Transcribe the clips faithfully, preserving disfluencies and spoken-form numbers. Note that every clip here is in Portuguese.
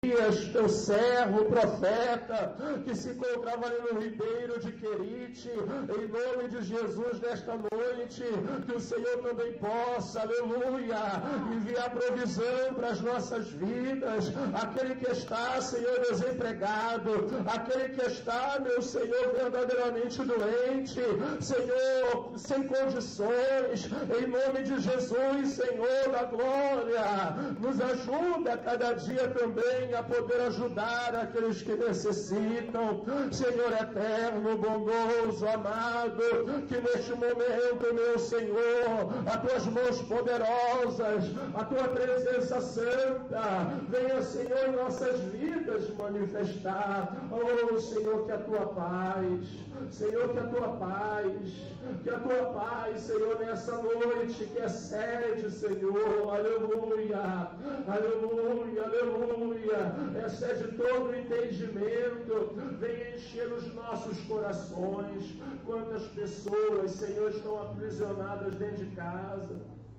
teu servo, profeta, que se encontrava ali no ribeiro de Querite, em nome de Jesus, nesta noite, que o Senhor também possa, aleluia, enviar provisão para as nossas vidas, aquele que está, Senhor, desempregado, aquele que está, meu Senhor, verdadeiramente doente, Senhor, sem condições, em nome de Jesus, Senhor da glória, nos ajuda cada dia também a poder ajudar aqueles que necessitam, Senhor eterno, bondoso, amado, que neste momento, meu Senhor, as tuas mãos poderosas, a tua presença santa, venha, Senhor, em nossas vidas manifestar, oh Senhor, que a tua paz, Senhor, que a tua paz, que a tua paz, Senhor, nessa noite, que excede, Senhor, aleluia, aleluia, aleluia, excede todo o entendimento, venha encher os nossos corações. Quantas pessoas, Senhor, estão aprisionadas dentro de casa,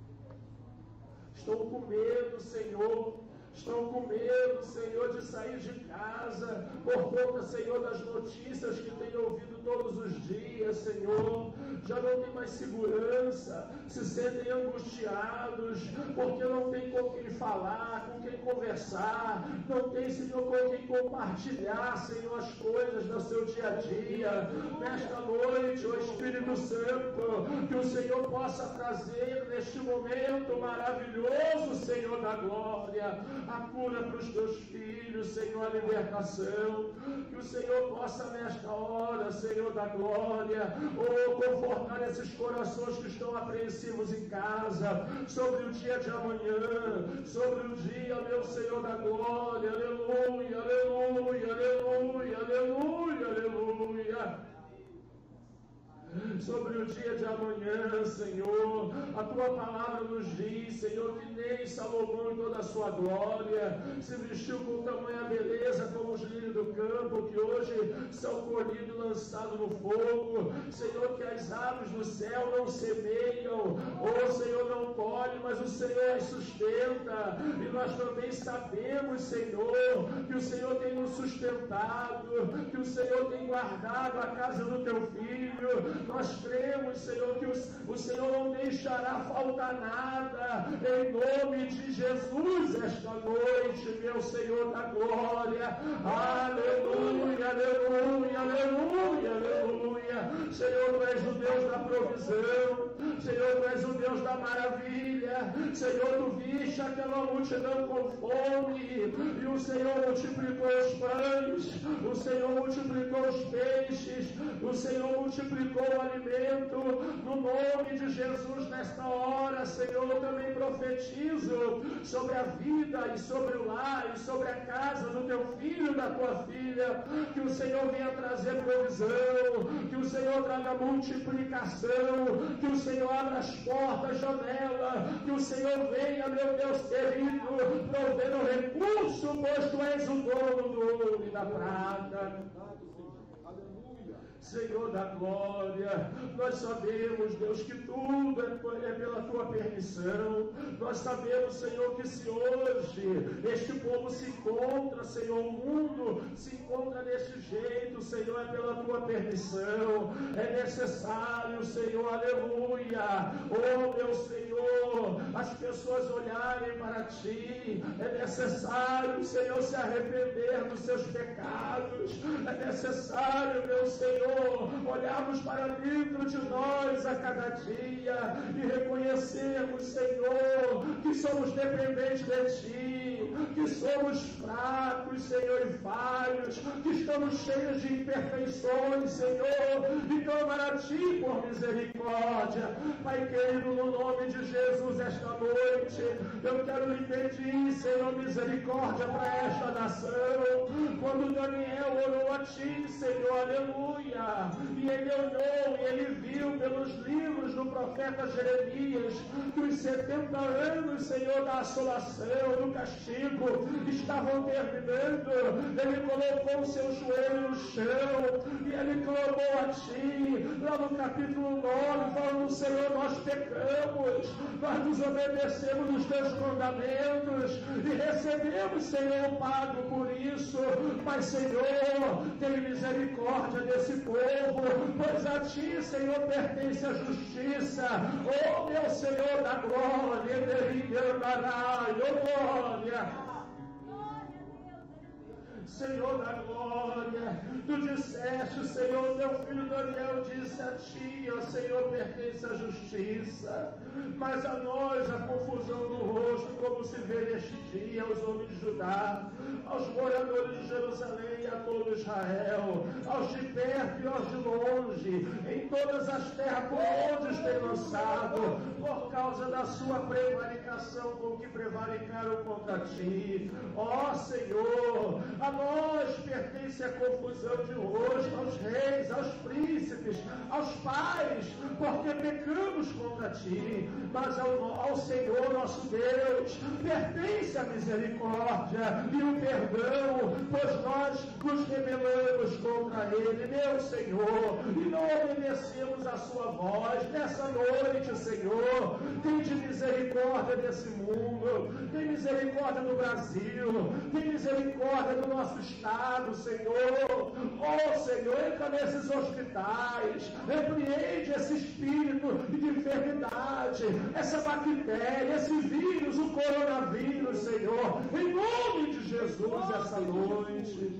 estão com medo, Senhor, estão com medo, Senhor, de sair de casa, por conta, Senhor, das notícias que têm ouvido todos os dias, Senhor, já não tem mais segurança, se sentem angustiados, porque não tem com quem falar, com quem conversar, não tem, Senhor, com quem compartilhar, Senhor, as coisas do seu dia a dia. Nesta noite, ó Espírito Santo, que o Senhor possa trazer neste momento maravilhoso, Senhor da glória, a cura para os teus filhos, Senhor, a libertação, que o Senhor possa nesta hora, Senhor da glória, oh, confortar esses corações que estão apreensivos em casa, sobre o dia de amanhã, sobre o dia, meu Senhor da glória, aleluia, aleluia, aleluia, aleluia, aleluia. Sobre o dia de amanhã, Senhor, a tua palavra nos diz, Senhor, que nem Salomão em toda a sua glória se vestiu com tamanha beleza como os lírios do campo, que hoje são colhidos e lançados no fogo, Senhor, que as aves do céu não semeiam, ou Senhor, não colhem, mas o Senhor as sustenta, e nós também sabemos, Senhor, que o Senhor tem nos sustentado, que o Senhor tem guardado a casa do teu filho. Nós cremos, Senhor, que o, o Senhor não deixará faltar nada, em nome de Jesus, esta noite, meu Senhor da glória, aleluia, aleluia, aleluia, aleluia. Senhor, tu és o Deus da provisão, Senhor, tu és o Deus da maravilha, Senhor, tu viste aquela multidão com fome, e o Senhor multiplicou os pães, o Senhor multiplicou os peixes, o Senhor multiplicou o alimento, no nome de Jesus, nesta hora, Senhor, eu também profetizo sobre a vida e sobre o lar e sobre a casa do teu filho e da tua filha, que o Senhor venha trazer provisão, que o Senhor traga multiplicação, que o Senhor abra as portas, janela, que o Senhor venha, meu Deus querido, provendo recurso, pois tu és o dono do ouro e da prata. Senhor da glória, nós sabemos, Deus, que tudo é, é pela tua permissão. Nós sabemos, Senhor, que se hoje este povo se encontra, Senhor, o mundo se encontra deste jeito, Senhor, é pela tua permissão. É necessário, Senhor, aleluia, oh meu Senhor, as pessoas olharem para ti. É necessário, Senhor, se arrepender dos seus pecados. É necessário, meu Senhor, olharmos para dentro de nós a cada dia e reconhecermos, Senhor, que somos dependentes de Ti, que somos fracos, Senhor, e falhos, que estamos cheios de imperfeições, Senhor, e clamar a Ti por misericórdia. Pai querido, no nome de Jesus, esta noite, eu quero lhe pedir, Senhor, misericórdia para esta nação. Quando Daniel orou a Ti, Senhor, aleluia, e ele olhou e ele viu pelos livros do profeta Jeremias que os setenta anos, Senhor, da assolação, do castigo, inimigo estavam terminando, ele colocou o seu joelho no chão e ele clamou a ti, lá no capítulo nove, falando: Senhor, nós pecamos, nós desobedecemos os teus mandamentos e recebemos, Senhor, o pago por isso, mas, Senhor, tem misericórdia desse povo, pois a ti, Senhor, pertence a justiça. Oh, meu Senhor da glória, ele dará, oh glória. Senhor da glória, tu disseste, Senhor, teu filho Daniel disse a ti, ó Senhor, pertence a justiça, mas a nós a confusão do rosto, como se vê neste dia aos homens de Judá, aos moradores de Jerusalém e a todo Israel, aos de perto e aos de longe, em todas as terras por onde os tem lançado, por causa da sua prevaricação com que prevaricaram contra ti. Ó Senhor, a nós pertence a confusão de rosto, aos reis, aos príncipes, aos pais, porque pecamos contra ti, mas ao, ao Senhor nosso Deus pertence a misericórdia e o perdão, pois nós nos rebelamos contra ele, meu Senhor, e não obedecemos a sua voz. Nessa noite, Senhor, tem de misericórdia desse mundo, tem misericórdia do Brasil, tem misericórdia do nosso estado, Senhor. Oh, Senhor, entra nesses hospitais, repreende esse espírito de enfermidade, essa bactéria, esse vírus, o coronavírus, Senhor, em nome de Jesus, essa noite.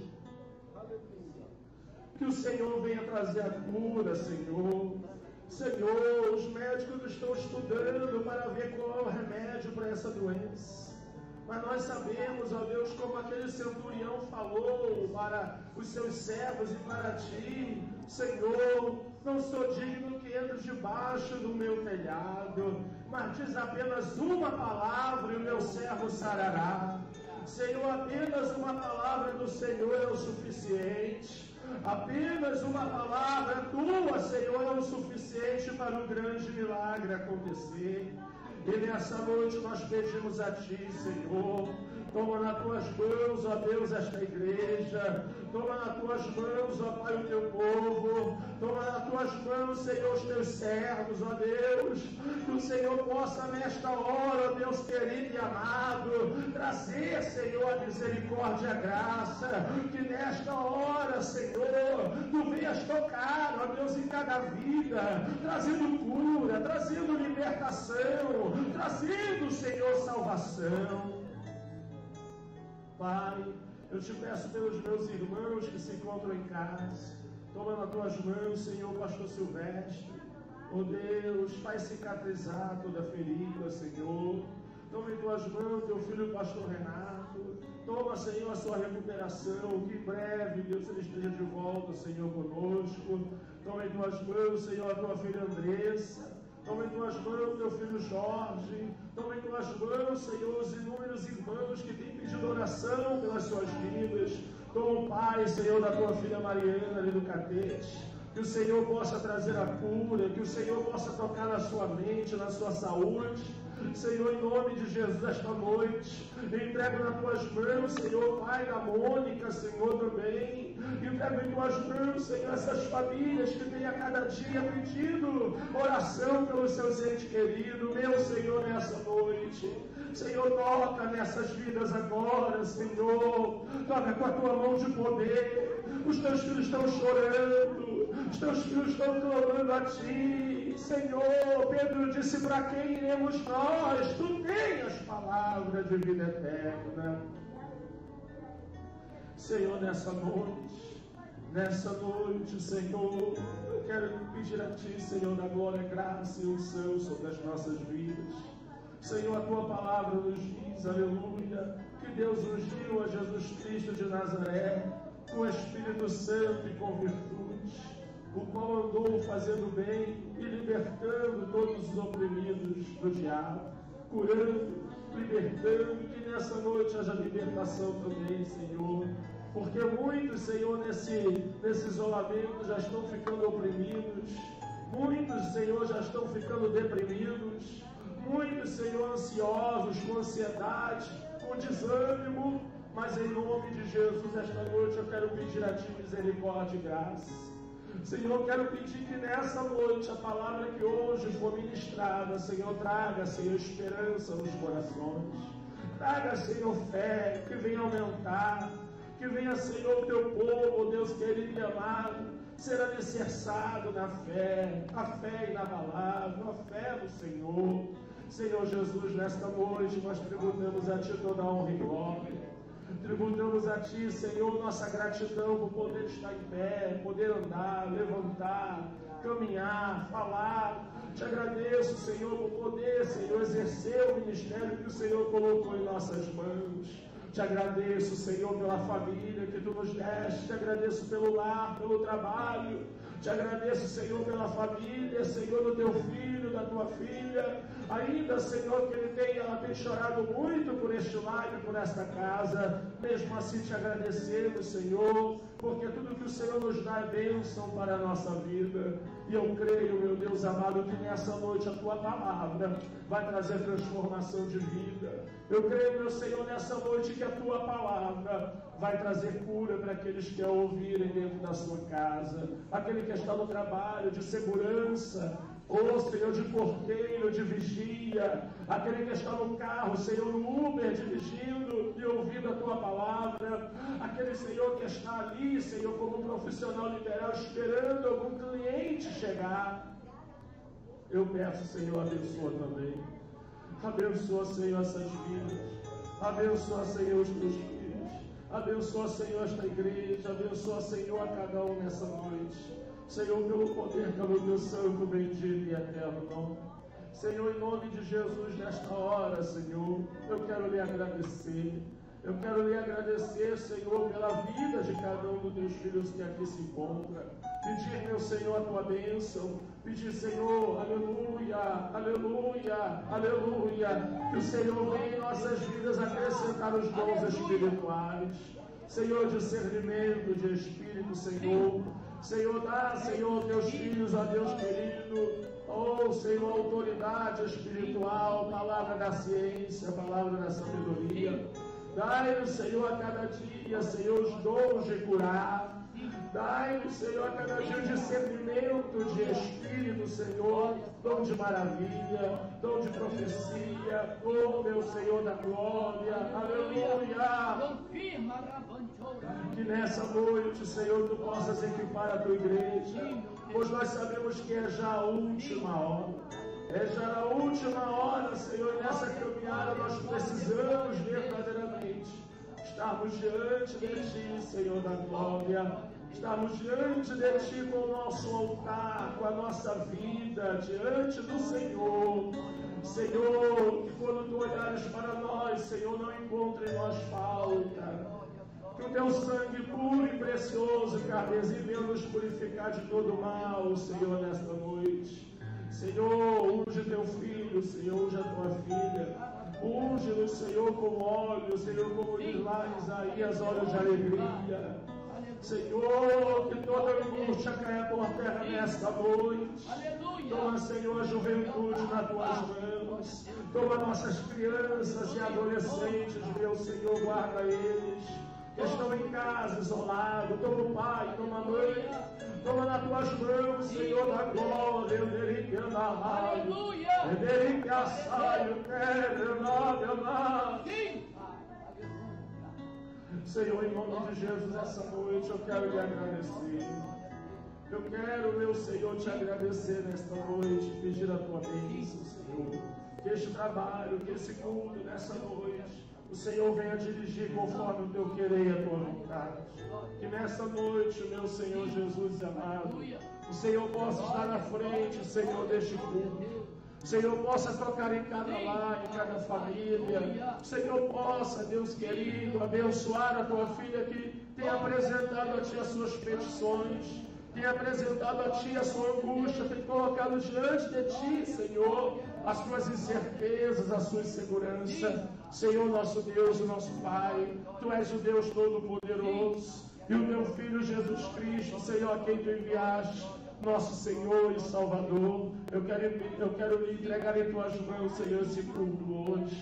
Que o Senhor venha trazer a cura, Senhor. Senhor, os médicos estão estudando para ver qual é o remédio para essa doença. Mas nós sabemos, ó Deus, como aquele centurião falou para os seus servos e para ti: Senhor, não sou digno que entres debaixo do meu telhado, mas diz apenas uma palavra e o meu servo sarará. Senhor, apenas uma palavra do Senhor é o suficiente. Apenas uma palavra tua, Senhor, é o suficiente para um grande milagre acontecer. E nessa noite nós pedimos a ti, Senhor, toma nas tuas mãos, ó Deus, esta igreja, toma nas tuas mãos, ó Pai, o teu povo, toma nas tuas mãos, Senhor, os teus servos, ó Deus, que o Senhor possa nesta hora, ó Deus querido e amado, trazer, Senhor, a misericórdia e a graça, que nesta hora, Senhor, tu venhas tocar, ó Deus, em cada vida, trazendo cura, trazendo libertação, trazendo, Senhor, salvação. Pai, eu te peço pelos meus irmãos que se encontram em casa, toma nas tuas mãos, Senhor, pastor Silvestre, oh Deus, faz cicatrizar toda ferida, Senhor. Toma em tuas mãos teu filho, pastor Renato, toma, Senhor, a sua recuperação, que em breve, Deus, ele esteja de volta, Senhor, conosco. Toma em tuas mãos, Senhor, a tua filha Andressa. Toma em tuas mãos teu filho Jorge. Toma em tuas mãos, Senhor, os inúmeros irmãos que têm pedido oração pelas suas vidas. Toma o Pai, Senhor, da tua filha Mariana ali do Catete. Que o Senhor possa trazer a cura, que o Senhor possa tocar na sua mente, na sua saúde. Senhor, em nome de Jesus, esta noite, entrego nas tuas mãos, Senhor, Pai da Mônica, Senhor, também. Entrego em tuas mãos, Senhor, essas famílias que têm a cada dia pedido oração pelos seus entes queridos, meu Senhor, nessa noite. Senhor, toca nessas vidas agora, Senhor. Toca com a tua mão de poder. Os teus filhos estão chorando, os teus filhos estão clamando a ti, Senhor. Pedro disse: para quem iremos nós? Tu tens as palavras de vida eterna. Senhor, nessa noite, nessa noite, Senhor, eu quero pedir a ti, Senhor, da glória, graça e unção sobre as nossas vidas. Senhor, a tua palavra nos diz, aleluia, que Deus ungiu a Jesus Cristo de Nazaré com o Espírito Santo e com virtude, o qual andou fazendo bem e libertando todos os oprimidos do diabo, curando, libertando, que nessa noite haja libertação também, Senhor, porque muitos, Senhor, nesse, nesse isolamento já estão ficando oprimidos, muitos, Senhor, já estão ficando deprimidos, muitos, Senhor, ansiosos, com ansiedade, com o desânimo, mas em nome de Jesus, esta noite eu quero pedir a Ti misericórdia e graça. Senhor, eu quero pedir que nessa noite a palavra que hoje for ministrada, Senhor, traga, Senhor, esperança nos corações. Traga, Senhor, fé, que venha aumentar, que venha, Senhor, o Teu povo, Deus querido e amado, ser alicerçado na fé, a fé inabalável, a fé no Senhor. Senhor Jesus, nesta noite nós tributamos a Ti toda a honra e glória. Tributamos a Ti, Senhor, nossa gratidão por poder estar em pé, poder andar, levantar, caminhar, falar. Te agradeço, Senhor, por poder, Senhor, exercer o ministério que o Senhor colocou em nossas mãos. Te agradeço, Senhor, pela família que Tu nos deste. Te agradeço pelo lar, pelo trabalho. Te agradeço, Senhor, pela família, Senhor, do Teu filho, da Tua filha. Ainda, Senhor, que ele tem, ela tem chorado muito por este lar e por esta casa. Mesmo assim te agradecemos, Senhor, porque tudo que o Senhor nos dá é bênção para a nossa vida. E eu creio, meu Deus amado, que nessa noite a Tua palavra vai trazer transformação de vida. Eu creio, meu Senhor, nessa noite que a Tua palavra vai trazer cura para aqueles que a ouvirem dentro da sua casa, aquele que está no trabalho, de segurança, ou, Senhor, de porteiro, de vigia, aquele que está no carro, Senhor, no Uber, dirigindo e ouvindo a Tua palavra, aquele, Senhor, que está ali, Senhor, como profissional liberal, esperando algum cliente chegar. Eu peço, Senhor, abençoa também. Abençoa, Senhor, essas vidas. Abençoa, Senhor, os Teus filhos. Abençoa, Senhor, esta igreja. Abençoa, Senhor, a cada um nessa noite. Senhor, pelo poder, pelo Teu santo, bendito e eterno nome. Senhor, em nome de Jesus, nesta hora, Senhor, eu quero lhe agradecer. Eu quero lhe agradecer, Senhor, pela vida de cada um dos Teus filhos que aqui se encontra. Pedir, meu Senhor, a Tua bênção. Pedir, Senhor, aleluia, aleluia, aleluia. Que o Senhor venha em nossas vidas acrescentar os dons espirituais. Senhor, discernimento de espírito, Senhor. Senhor, dá, Senhor, Teus filhos, ó Deus querido, oh, Senhor, autoridade espiritual, palavra da ciência, palavra da sabedoria. Dai-nos, Senhor, a cada dia, Senhor, os dons de curar. Dai-nos, Senhor, a cada dia o discernimento de espírito, Senhor, dom de maravilha, dom de profecia, oh, meu Senhor da glória, aleluia. Que nessa noite, Senhor, Tu possas equipar a Tua igreja, pois nós sabemos que é já a última hora. É já a última hora, Senhor, e nessa caminhada nós precisamos verdadeiramente estarmos diante de Ti, Senhor da glória. Estarmos diante de Ti com o nosso altar, com a nossa vida, diante do Senhor. Senhor, que quando Tu olhares para nós, Senhor, não encontre em nós falta. Que o Teu sangue puro e precioso, carmesim, venha nos purificar de todo mal, Senhor, nesta noite. Senhor, unge Teu filho, Senhor, unge a Tua filha. Unge-nos, Senhor, com óleo, Senhor, como diz lá em Isaías, óleo de alegria. Senhor, que toda angústia caia por terra nesta noite. Toma, Senhor, a juventude nas Tuas mãos. Toma nossas crianças e adolescentes, meu Senhor, guarda eles. Que estão em casa, isolados. Toma o pai, toma a mãe. Toma nas Tuas mãos, Senhor da glória. Aleluia. Senhor, em nome de Jesus, essa noite eu quero lhe agradecer. Eu quero, meu Senhor, te agradecer nesta noite, pedir a Tua bênção, Senhor. Que este trabalho, que esse culto nessa noite, o Senhor venha dirigir conforme o Teu querer e a Tua vontade. Que nessa noite, meu Senhor Jesus amado, o Senhor possa estar na frente, Senhor, deste culto. O Senhor possa tocar em cada lar, em cada família. O Senhor possa, Deus querido, abençoar a Tua filha que tem apresentado a Ti as suas petições, tem apresentado a Ti a sua angústia, tem colocado diante de Ti, Senhor, as suas incertezas, a sua insegurança. Senhor, nosso Deus, o nosso Pai, Tu és o Deus Todo-Poderoso, e o Teu Filho Jesus Cristo, Senhor, a quem Tu enviaste, nosso Senhor e Salvador. Eu quero, eu quero lhe entregar em Tuas mãos, Senhor, esse culto hoje.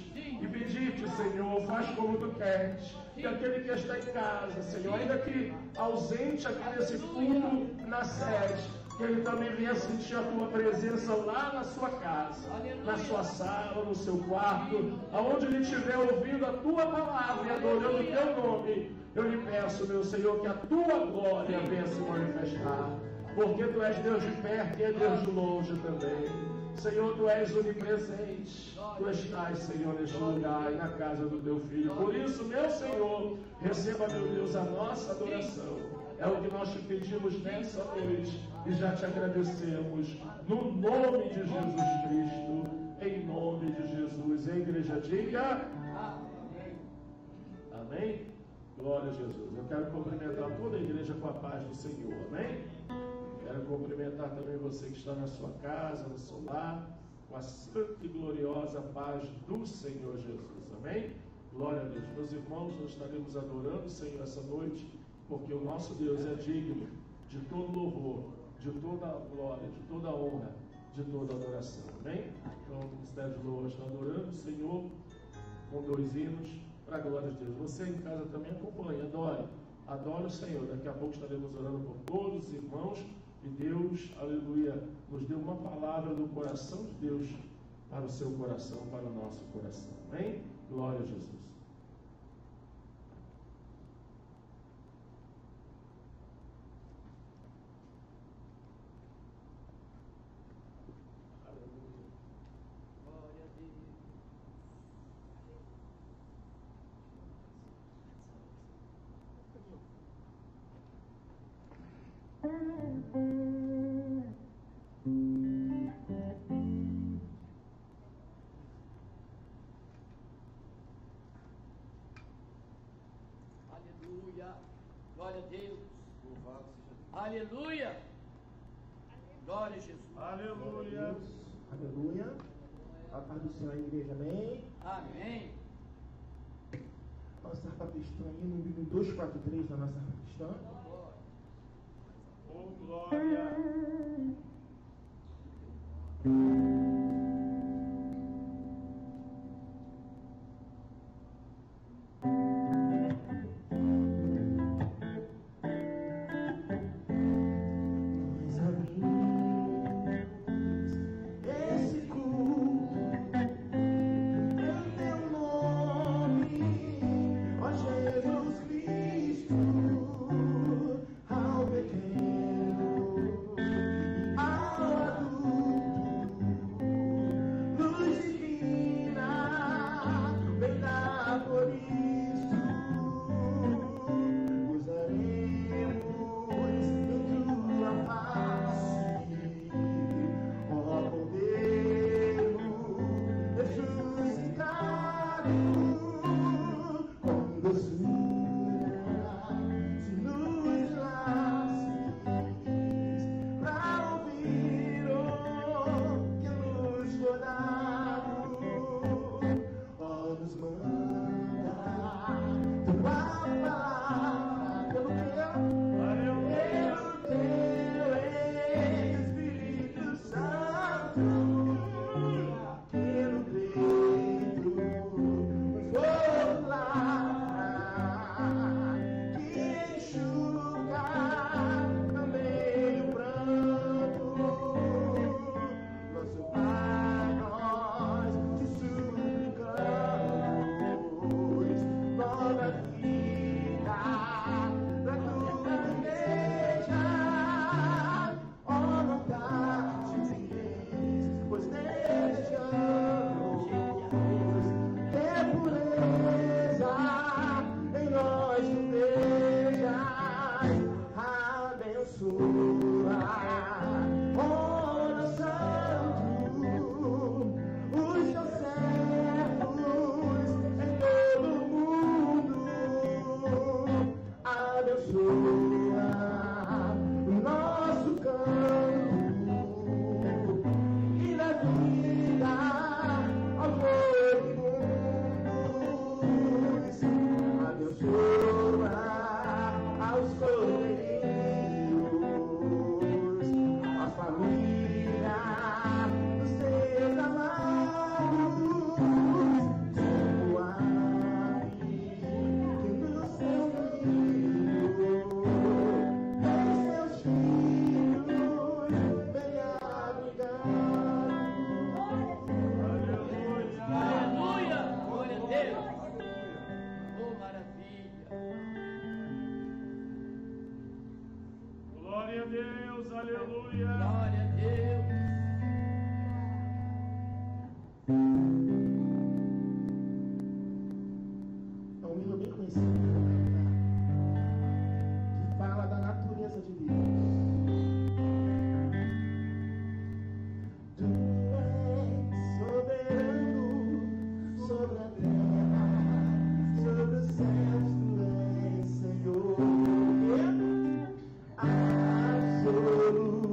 e pedir-te, Senhor, faz como tu queres. E aquele que está em casa, Senhor, ainda que ausente aqui nesse culto na sede, que ele também venha sentir a tua presença lá na sua casa, na sua sala, no seu quarto, aonde ele estiver ouvindo a tua palavra e adorando o teu nome. Eu lhe peço, meu Senhor, que a tua glória venha se manifestar, porque tu és Deus de perto e é Deus de longe também. Senhor, tu és onipresente, tu estás, Senhor, neste lugar e na casa do teu filho. Por isso, meu Senhor, receba, meu Deus, a nossa adoração. É o que nós te pedimos nessa noite e já te agradecemos no nome de Jesus Cristo, em nome de Jesus. A igreja diga amém. Amém? Glória a Jesus. Eu quero cumprimentar toda a igreja com a paz do Senhor. Amém? Quero cumprimentar também você que está na sua casa, no seu lar, com a santa e gloriosa paz do Senhor Jesus. Amém? Glória a Deus. Meus irmãos, nós estaremos adorando o Senhor essa noite, porque o nosso Deus é digno de todo louvor, de toda glória, de toda honra, de toda adoração. Amém? Então, o Ministério de Louvor está adorando o Senhor com dois hinos para a glória de Deus. Você em casa também acompanha, adore. Adore o Senhor. Daqui a pouco estaremos orando por todos os irmãos. E Deus, aleluia, nos deu uma palavra do coração de Deus para o seu coração, para o nosso coração. Amém? Glória a Jesus. Aleluia, glória a Deus, louvado seja Deus. Aleluia, glória a Jesus. Aleluia, aleluia. A paz do Senhor, igreja, amém. Amém. Nossa harpa cristã aí no número duzentos e quarenta e três da nossa harpa cristã. Oh, glória. Ao pequeno, ao adulto, Deus, aleluia. Glória a Deus. É um hino bem conhecido que fala da natureza de Deus. Tu és soberano sobre a terra, sobre os céus, tu és Senhor. Absoluto.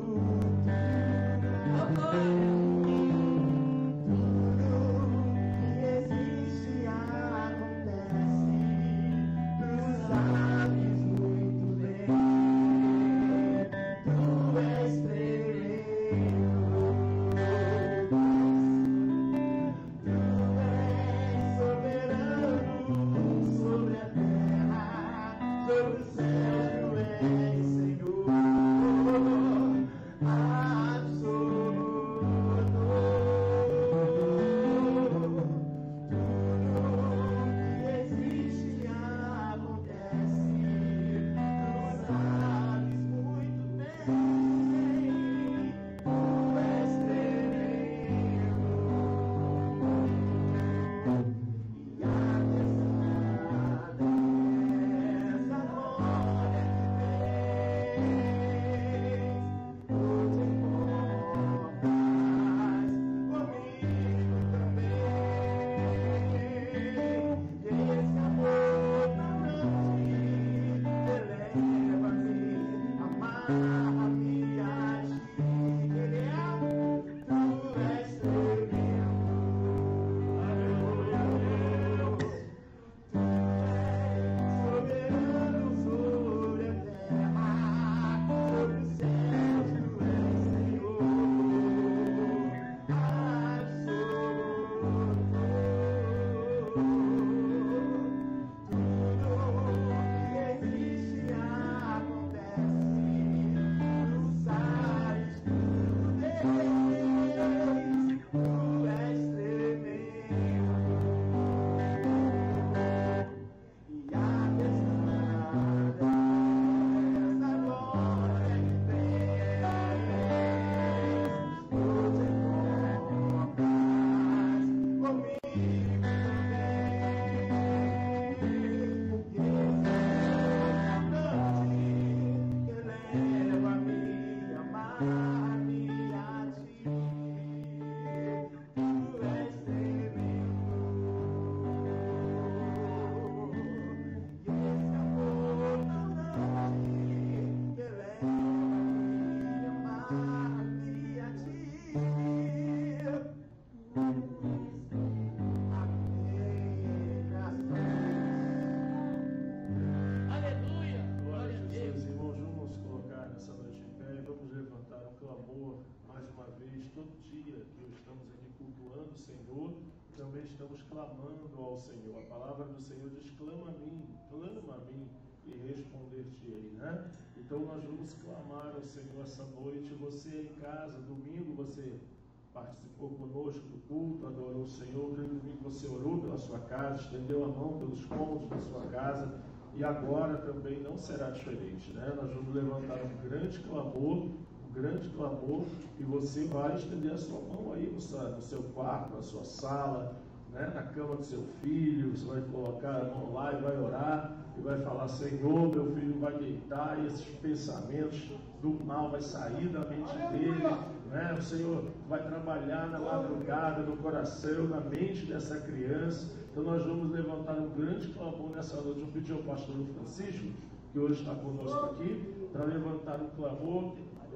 Também estamos clamando ao Senhor. A palavra do Senhor diz: clama a mim, clama a mim e responder-te-ei, né? Então nós vamos clamar ao Senhor essa noite. Você em casa, domingo você participou conosco do culto, adorou o Senhor. No domingo você orou pela sua casa, estendeu a mão pelos cômodos da sua casa, e agora também não será diferente, né? Nós vamos levantar um grande clamor, um grande clamor, e você vai estender a sua mão aí no seu, no seu quarto, na sua sala, né? Na cama do seu filho. Você vai colocar a mão lá e vai orar, e vai falar: Senhor, meu filho vai deitar, e esses pensamentos do mal vai sair da mente dele, né? O Senhor vai trabalhar na madrugada, no coração, na mente dessa criança. Então nós vamos levantar um grande clamor nessa noite. Eu pedi ao pastor Francisco, que hoje está conosco aqui, para levantar um clamor,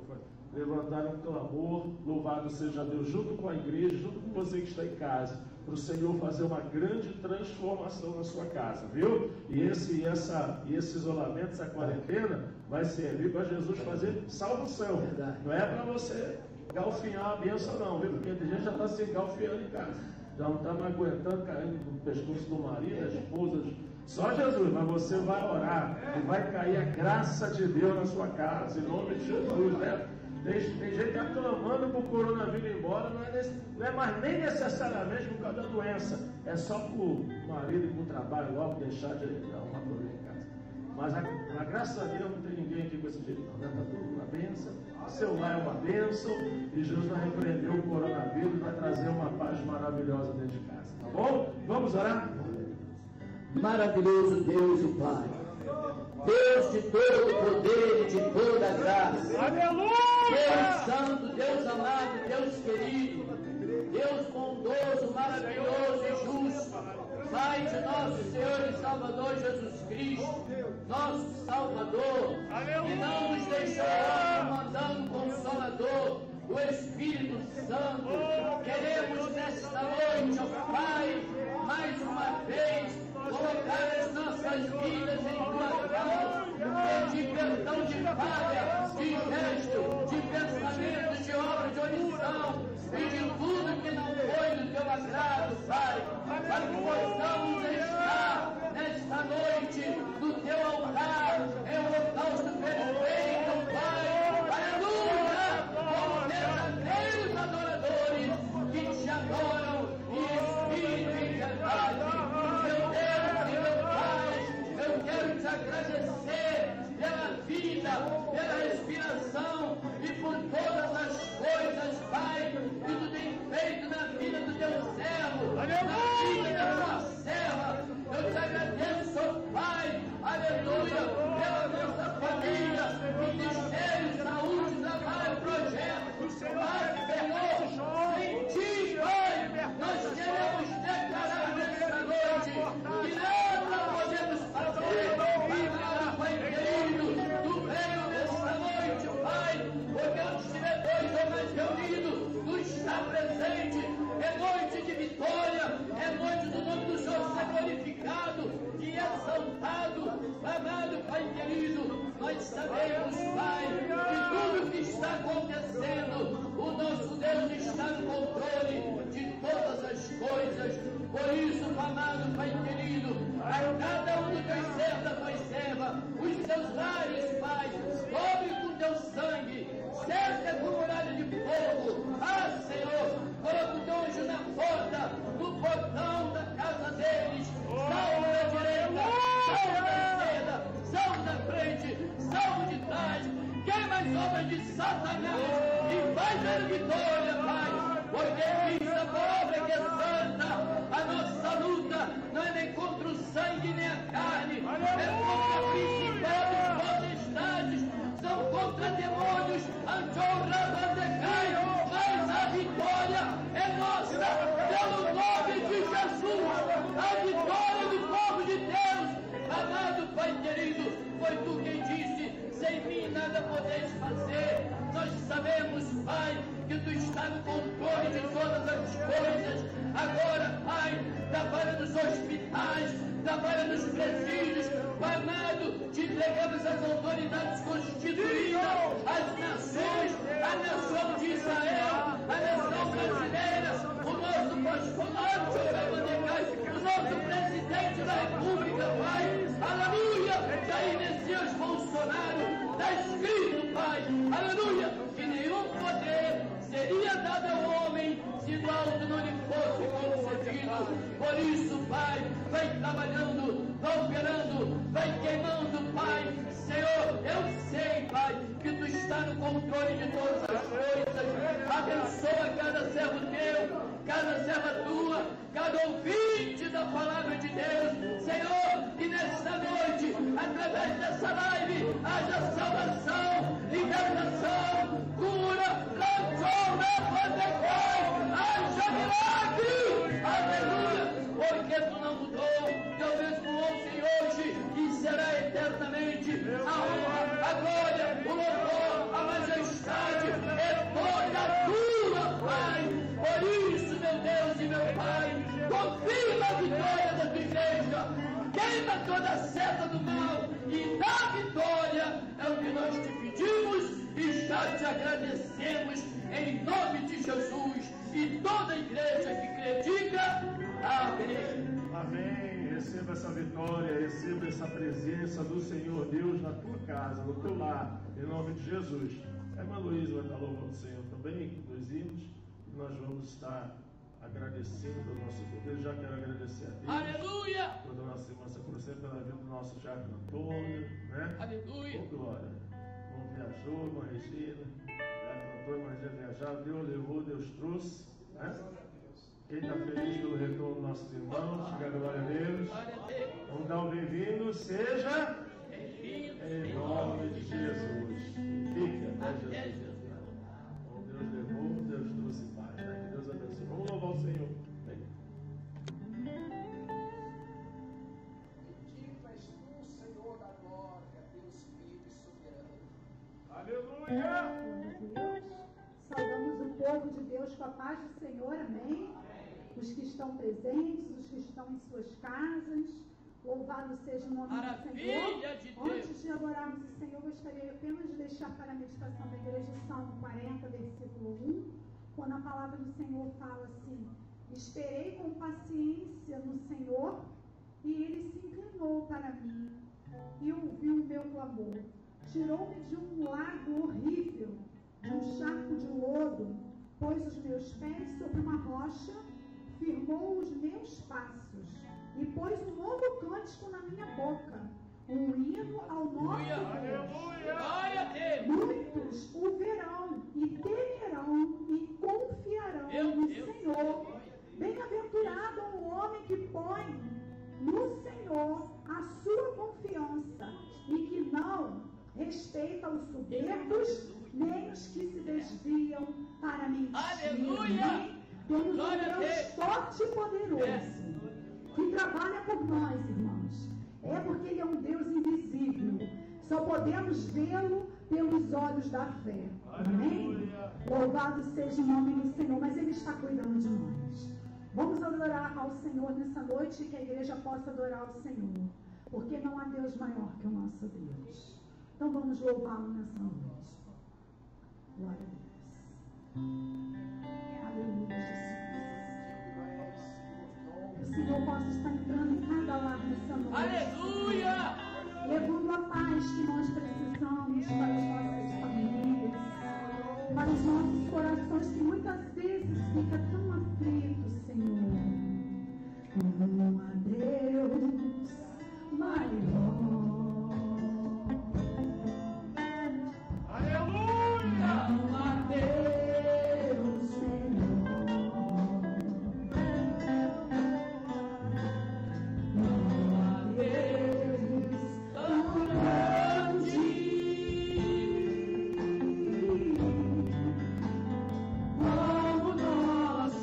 levantar um clamor, louvado seja Deus, junto com a igreja, junto com você que está em casa, para o Senhor fazer uma grande transformação na sua casa, viu? E esse, essa, esse isolamento, essa quarentena, vai servir para Jesus fazer salvação. Não é para você galfinhar a bênção não, viu? Porque tem gente que já está se galfinhando em casa, já não está mais aguentando, caindo no pescoço do marido, da esposa. Só Jesus, mas você vai orar e vai cair a graça de Deus na sua casa, em nome de Jesus, né? Tem, tem gente que está clamando para o coronavírus ir embora, não é, nesse, não é mais nem necessariamente por causa da doença, é só para o marido e para o trabalho logo deixar de arrumar problema em casa. Mas a, a, graças a Deus não tem ninguém aqui com esse jeito não, né? Está tudo uma bênção, o celular é uma bênção, e Jesus vai repreender o coronavírus, vai trazer uma paz maravilhosa dentro de casa, tá bom? Vamos orar? Maravilhoso Deus e Pai, Deus de todo poder e de toda graça, aleluia! Deus santo, Deus amado, Deus querido, Deus bondoso, maravilhoso e justo, Pai de nosso Senhor e Salvador Jesus Cristo, nosso Salvador, que não nos deixará mandando Consolador, o Espírito Santo. Queremos nesta noite, ó Pai, mais uma vez, colocar as nossas vidas em tuas mãos, pedir perdão de falha, de gesto, de pensamento, de obra, de omissão, e de tudo que não foi do teu agrado, Pai, para que possamos estar nesta noite no teu altar, em holocausto perfeito, Pai, aleluia, como verdadeiros adoradores que te adoram em espírito e em verdade. Meu Deus e meu Pai, eu quero te agradecer pela vida, pela respiração e por todas as coisas, Pai, que tu tem feito na vida do teu servo, na vida da tua serva. Eu te agradeço, Pai, aleluia, pela nossa família, ministério, saúde, trabalho, projeto. Pai, Senhor, em ti, Pai, nós queremos declarar nesta noite que nada podemos fazer, Pai, Pai querido, tu veio nesta noite, Pai, porque onde estiver dois ou mais reunidos, tu está presente. É noite de vitória, é noite do nome do Senhor ser glorificado e exaltado. Amado Pai querido, nós sabemos, Pai, que tudo que está acontecendo, o nosso Deus está no controle de todas as coisas. Por isso, amado Pai querido, a cada um dos teus servos, da tua serva, os seus lares, Pai, cobre com teu sangue, cerca com muralha de fogo. Ah, Senhor, coloca o teu anjo na porta, no portão da casa deles, salve da direita, salve da esquerda, salve da frente, salve de trás, queima as obras de Satanás e vai dar vitória, Pai, porque diz a palavra que é santa. A nossa luta não é nem contra o sangue nem a carne, é contra principados, potestades, são contra demônios, anti-orabandecai, mas a vitória é nossa, pelo nome de Jesus, a vitória do povo de Deus. Amado Pai querido, foi tu quem disse, sem mim nada podeis fazer. Nós sabemos, Pai, que tu está no controle de todas as coisas. Agora, Pai, trabalha nos hospitais, trabalha nos presídios. Pai amado, te entregamos as autoridades constituídas, as nações, a nação de Israel, a nação brasileira, o nosso pastor, o nosso presidente da República, Pai, aleluia, Jair Messias Bolsonaro. Está escrito, Pai, aleluia, que nenhum poder seria dado ao homem se do alto não lhe fosse concedido. Por isso, Pai, vai trabalhando, vai operando, vai queimando, Pai. Senhor, eu sei, Pai, que tu está no controle de todas as coisas. Abençoa cada servo teu, cada serva tua, cada ouvinte da palavra de Deus. Senhor, que nesta noite, através dessa live, haja salvação, libertação, cura, haja milagre, aleluia, porque tu não mudou, teu mesmo ontem, hoje e será eternamente. A honra, a glória, o louvor, a majestade é toda tua, Pai. Por isso, meu Deus e meu Pai, confirma a vitória da tua igreja, queima toda a seta do mal e dá vitória. É o que nós te pedimos e já te agradecemos em nome de Jesus. E toda a igreja que crê, diga amém. Amém. Receba essa vitória, receba essa presença do Senhor Deus na tua casa, no teu lar, em nome de Jesus. A irmã Luísa vai estar louvando o Senhor também, com dois hinos, e nós vamos estar agradecendo ao nosso Deus. Já quero agradecer a Deus. Aleluia! Toda a nossa irmã por sempre pela vida do nosso Diácono Antônio, né? Aleluia! Oh, glória! Não viajou, irmã Regina. Diácono Antônio, mas já viajava. Deus levou, Deus trouxe, né? Quem está feliz pelo retorno dos nossos irmãos, diga glória a Deus. Vamos dar um bem-vindo, seja em nome de Jesus. Fique até Jesus. Bom, Deus levou, Deus trouxe paz, né? Que Deus abençoe. Vamos louvar o Senhor. Vem. Bendito és tu, Senhor da glória, Deus vivo e soberano. Aleluia! Glória a Deus. Saudamos o povo de Deus com a paz do Senhor, amém? Os que estão presentes, os que estão em suas casas, louvado seja o nome Maravilha do Senhor. de Deus. Antes de adorarmos o Senhor, gostaria apenas de deixar para a meditação da igreja o Salmo quarenta, versículo um, quando a palavra do Senhor fala assim: esperei com paciência no Senhor, e Ele se inclinou para mim e ouviu o meu clamor. Tirou-me de um lago horrível, de um charco de lodo, pôs os meus pés sobre uma rocha, firmou os meus passos e pôs um novo cântico na minha boca, um hino ao nosso Deus. Muitos o verão e temerão e confiarão no Senhor. Bem-aventurado o homem que põe no Senhor a sua confiança e que não respeita os soberbos, nem os que se desviam para mentir. Aleluia! Temos um Deus forte e poderoso que trabalha por nós, irmãos. É porque Ele é um Deus invisível. Só podemos vê-lo pelos olhos da fé. Amém? Louvado seja o nome do Senhor, mas Ele está cuidando de nós. Vamos adorar ao Senhor nessa noite, que a igreja possa adorar ao Senhor, porque não há Deus maior que o nosso Deus. Então vamos louvá-lo nessa noite. Glória a Deus. Aleluia, Jesus. Que o Senhor possa estar entrando em cada lar nessa noite. Aleluia! Levando a paz que nós precisamos para as nossas famílias, para os nossos corações que muitas vezes ficam tão aflitos, Senhor. Não há Deus maior. Não há Deus melhor. Não há Deus tão grande como nosso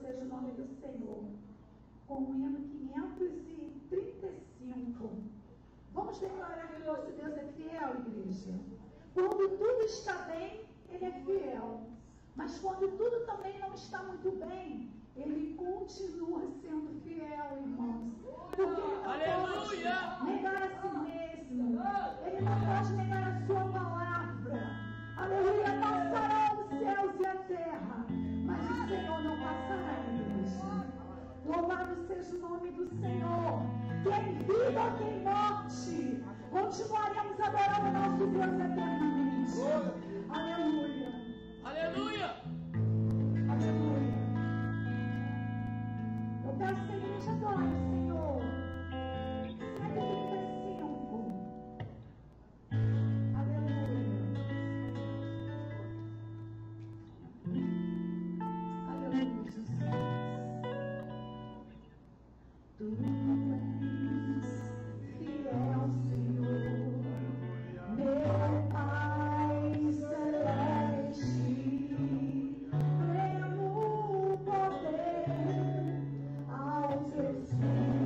seja o nome do Senhor. Com o hino quinhentos e trinta e cinco. Vamos declarar que o nosso Deus é fiel, igreja. Quando tudo está bem, Ele é fiel. Mas quando tudo também não está muito bem, Ele continua sendo fiel, irmãos. Porque Ele não Aleluia! pode negar a si mesmo. Ele não pode negar a sua palavra. Aleluia! Passarão os céus e a terra, mas o Senhor não passará, igreja. Louvado seja o nome do Senhor. Que em vida ou que em morte, continuaremos adorando o nosso Deus eternamente. Aleluia! Aleluia! Aleluia! Eu peço que a igreja adore o Senhor. cento e trinta e cinco. Aleluia! Aleluia, Jesus. Tu és fiel, Senhor, meu Pai celeste, pleno poder ao teu filho.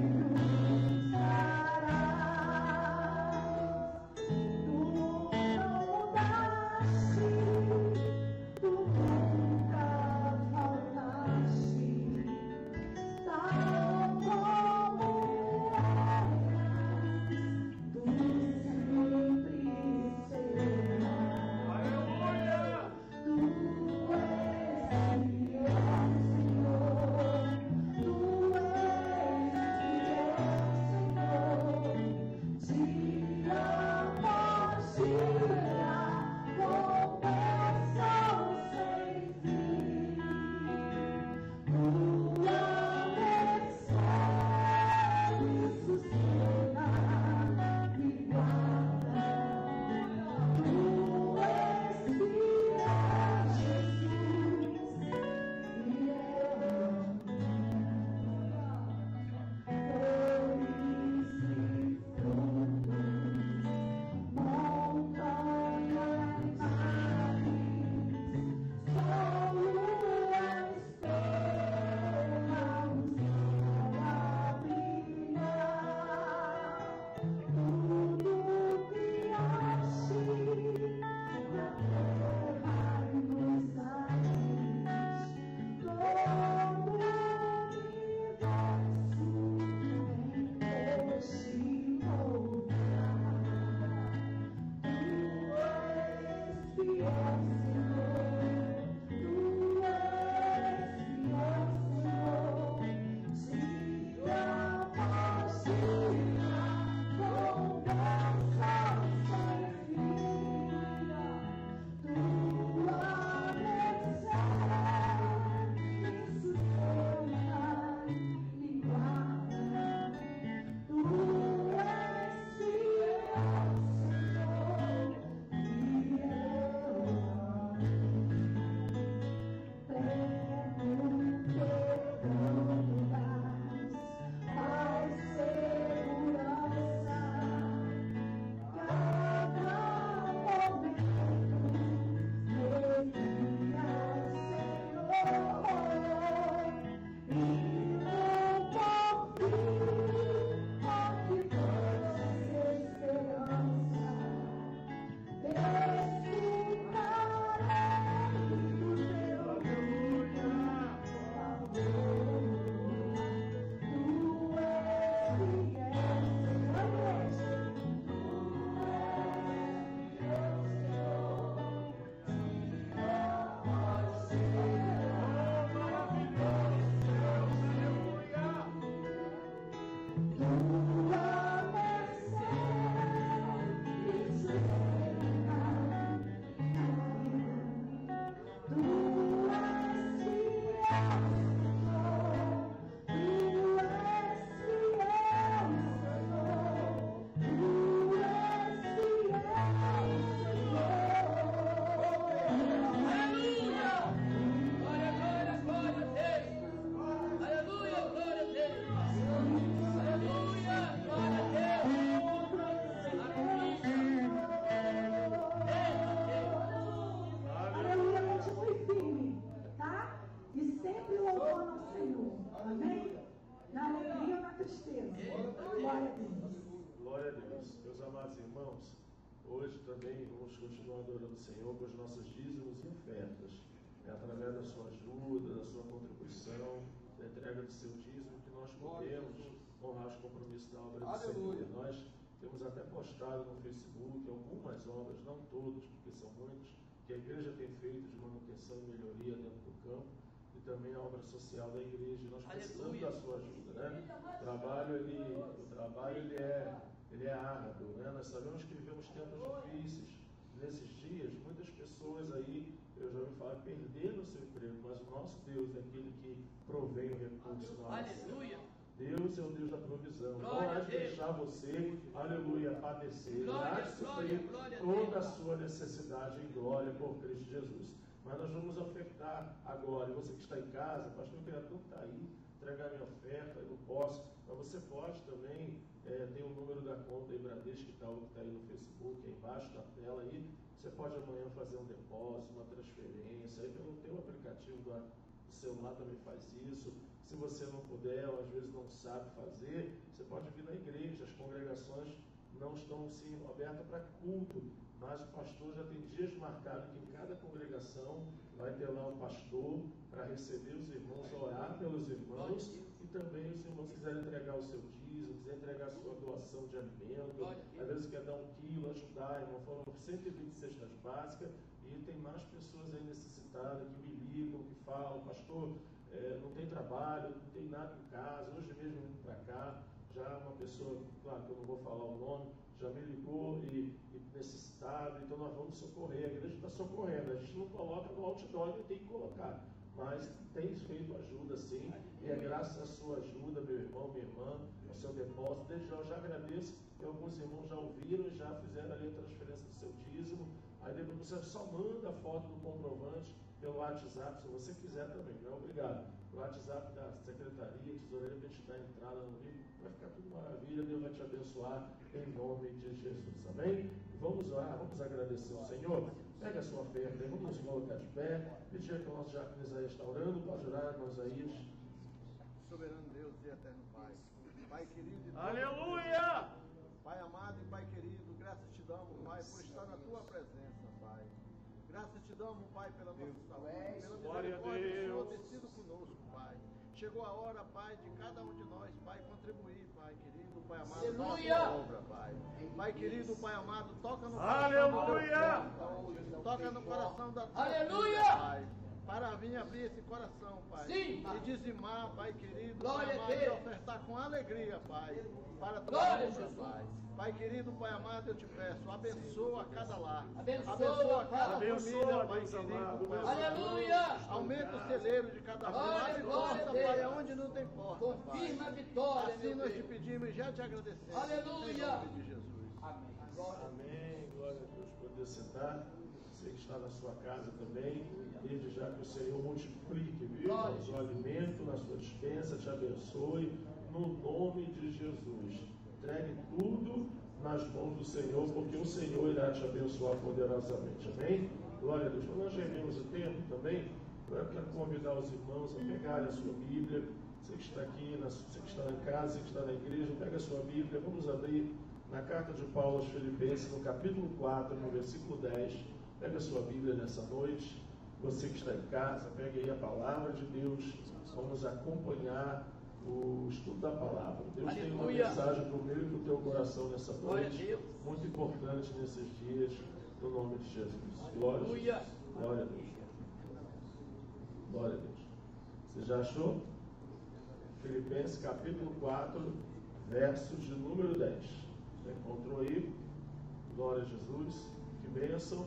tristeza. Glória a Deus. Glória a Deus. Meus amados irmãos, hoje também vamos continuar adorando o Senhor com os nossos dízimos e ofertas. É através da sua ajuda, da sua contribuição, da entrega do seu dízimo que nós podemos honrar os compromissos da obra do Senhor. Nós temos até postado no Facebook algumas obras, não todas, porque são muitas, que a igreja tem feito de manutenção e melhoria dentro do campo, e também a obra social da igreja. Nós precisamos da sua ajuda, né? O trabalho, ele, o trabalho ele é, ele é árduo, né? Nós sabemos que vivemos tempos difíceis. Nesses dias, muitas pessoas aí, eu já ouvi falar, perderam o seu emprego, mas o nosso Deus é aquele que provém o recurso na hora certa. Deus é o Deus da provisão. Não há de deixar você, aleluia, padecer. Há de suprir toda a sua necessidade em glória por Cristo Jesus. Mas nós vamos ofertar agora. E você que está em casa, pastor, eu queria tanto estar aí, entregar minha oferta, eu não posso. Mas você pode também, é, tem o número da conta aí, Bradesco, que está tá aí no Facebook, aí embaixo da tela aí. Você pode amanhã fazer um depósito, uma transferência. Aí pelo teu aplicativo do celular também faz isso. Se você não puder, ou às vezes não sabe fazer, você pode vir na igreja. As congregações não estão sim abertas para culto, mas o pastor já tem dias marcados que em cada congregação vai ter lá um pastor para receber os irmãos, orar pelos irmãos, e também os irmãos quiserem entregar o seu dízimo, quiserem entregar a sua doação de alimento, às vezes quer dar um quilo, ajudar, irmão. Foram cento e vinte cestas básicas, e tem mais pessoas aí necessitadas que me ligam, que falam, pastor, é, não tem trabalho, não tem nada em casa, hoje mesmo indo para cá, já uma pessoa, claro que eu não vou falar o nome, já me ligou e, e necessitado, então nós vamos socorrer, a igreja está socorrendo, a gente não coloca no outdoor, ele tem que colocar, mas tem feito ajuda sim, e é graças à sua ajuda, meu irmão, minha irmã, ao seu depósito. Desde já eu já agradeço, que alguns irmãos já ouviram e já fizeram ali a transferência do seu dízimo. Aí depois você só manda a foto do comprovante pelo WhatsApp, se você quiser também, não é obrigado. O WhatsApp da Secretaria, Tesoureira, para te dar entrada no livro, vai ficar tudo maravilha, Deus vai te abençoar em nome de Jesus, amém? Vamos orar, vamos agradecer ao Senhor. Pega a sua oferta, vamos nos colocar de pé, pedir que o nosso diácono Isaías está orando, pode orar, irmão Isaías. Soberano Deus e eterno Pai, Pai querido e aleluia! Pai amado e Pai querido, graças te damos, Pai, por estar na tua presença, Pai. Graças te damos, Pai, pela nossa saúde, pela misericórdia do Senhor ter sido conosco, Pai. Chegou a hora, Pai, de cada um de nós, Pai, contribuir, Pai querido, Pai amado, na tua obra, Pai. Pai querido, Pai amado, toca no coração do teu povo, toca no coração da tua aleluia, Pai, para vir abrir esse coração, Pai. Sim, Pai. E dizimar, Pai querido, Glória Pai amado, a e Deus. ofertar com alegria, Pai, para a tua Glória a obra, Jesus. Pai. Pai querido, Pai amado, eu te peço, abençoa cada lar, Abençoa, cada Pai. família, Pai Deus querido, amado, Pai Deus amado. aleluia, Aumenta o celeiro de cada um, Glória, abre glória porta, a Deus. Pai, aonde não tem porta, confirma a Pai. vitória, Assim meu nós te Deus. pedimos e já te agradecemos. Aleluia. Em nome de Jesus. Amém. Glória. Amém, glória a Deus, poder sentar. Você que está na sua casa também, desde já que o Senhor multiplique, viu? Glória. O seu alimento na sua despensa, te abençoe, no nome de Jesus. Entregue tudo nas mãos do Senhor, porque o Senhor irá te abençoar poderosamente. Amém? Glória a Deus. Quando nós chegamos o tempo também, eu quero convidar os irmãos a pegarem a sua Bíblia. Você que está aqui, você que está em casa, você que está na igreja, pega a sua Bíblia. Vamos abrir na carta de Paulo aos Filipenses, no capítulo quatro, no versículo dez. Pega a sua Bíblia nessa noite. Você que está em casa, pega aí a palavra de Deus. Vamos acompanhar o estudo da palavra. Deus Aleluia. tem uma mensagem para o meu e para o teu coração nessa Glória a noite, Deus. muito importante nesses dias, no nome de Jesus. Glória a Aleluia. Jesus. Glória a Deus. Glória a Deus. Você já achou? Filipenses capítulo quatro, versos de número dez. Já encontrou aí? Glória a Jesus. Que bênção.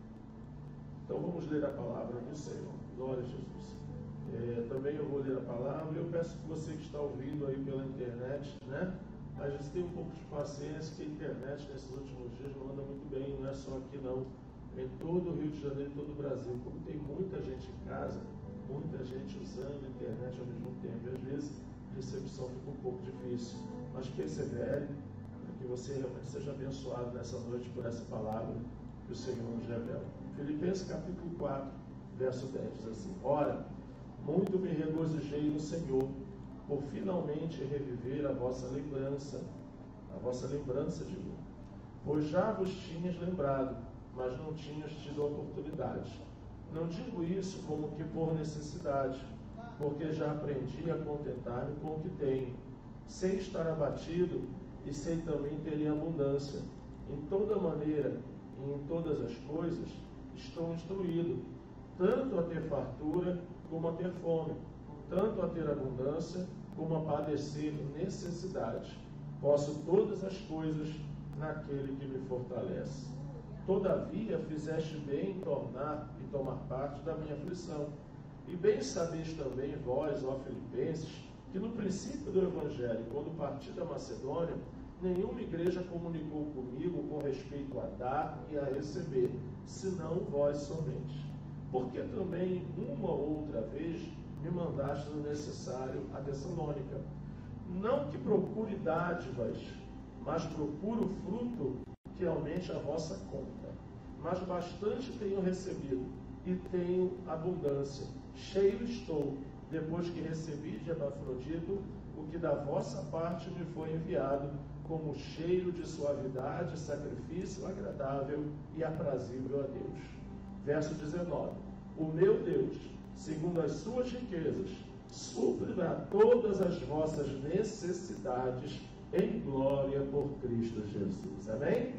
Então vamos ler a palavra do Senhor. Glória a Jesus. É, também eu vou ler a palavra e eu peço que você que está ouvindo aí pela internet, né? A gente tem um pouco de paciência, que a internet nesses últimos dias não anda muito bem, não é só aqui não. Em todo o Rio de Janeiro e todo o Brasil. Como tem muita gente em casa, muita gente usando a internet ao mesmo tempo, e às vezes a recepção fica um pouco difícil. Mas persevere, para que você realmente seja abençoado nessa noite por essa palavra que o Senhor nos revela. Filipenses capítulo quatro, verso dez, diz assim: Ora, muito me regozijei no Senhor, por finalmente reviver a vossa lembrança, a vossa lembrança de mim. Pois já vos tinhas lembrado, mas não tinhas tido a oportunidade. Não digo isso como que por necessidade, porque já aprendi a contentar-me com o que tenho. Sei estar abatido e sei também ter em abundância. Em toda maneira e em todas as coisas estou instruído, tanto a ter fartura como a ter fome, tanto a ter abundância como a padecer necessidade. Posso todas as coisas naquele que me fortalece. Todavia fizeste bem em tornar e tomar parte da minha aflição. E bem sabeis também vós, ó Filipenses, que no princípio do Evangelho, quando parti da Macedônia, nenhuma igreja comunicou comigo com respeito a dar e a receber, senão vós somente. Porque também uma ou outra vez me mandaste o necessário a Tessalônica. Não que procure dádivas, mas procuro fruto que aumente a vossa conta. Mas bastante tenho recebido, e tenho abundância. Cheio estou, depois que recebi de Epafrodito o que da vossa parte me foi enviado, como cheio de suavidade, sacrifício agradável e aprazível a Deus. Verso dezenove. O meu Deus, segundo as suas riquezas, suprirá todas as vossas necessidades em glória por Cristo Jesus. Amém?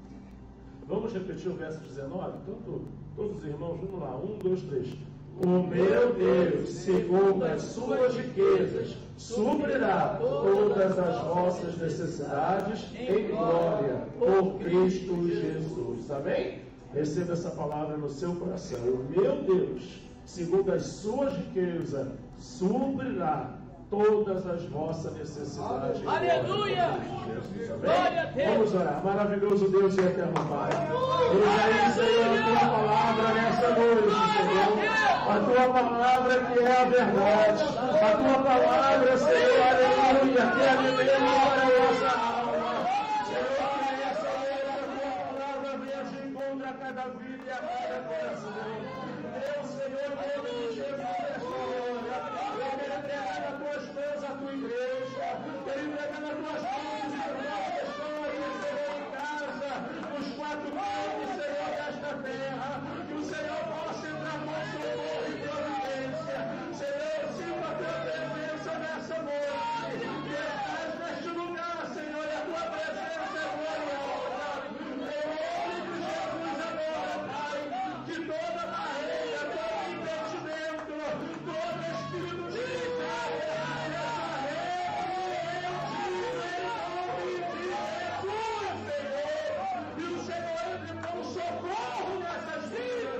Vamos repetir o verso dezenove? Então, todos os irmãos, vamos lá. Um, dois, três. O meu Deus, segundo as suas riquezas, suprirá todas as vossas necessidades em glória por Cristo Jesus. Amém? Receba essa palavra no seu coração. O meu Deus, segundo as suas riquezas, suprirá todas as vossas necessidades. Aleluia! Glória a Deus! Vamos orar. Maravilhoso Deus e eterno Pai. Eis aí, Senhor, a tua palavra nessa noite, Senhor. A tua palavra que é a verdade. A tua palavra, Senhor, aleluia, que é alimento para a nossa alma. Senhor, que essa noite a tua palavra venha de encontro a cada vida e a cada coração. Deus, Senhor, em nome de Jesus, nesta hora, eu quero entregar nas tuas mãos a tua igreja. Quero entregar nas tuas mãos e tornar pessoas, Senhor, em casa, nos quatro cantos, Senhor, desta terra. Que o Senhor possa entrar com socorro e providência. Senhor, sinta a tua presença nessa noite. Que estás neste lugar, Senhor, e a tua presença é gloriosa. Em nome de Jesus agora, Pai, que toda barreira, todo impedimento, todo espírito de pecado, essa rede, eu tiro em nome de Jesus, Senhor. E o Senhor entre com socorro nessas vidas.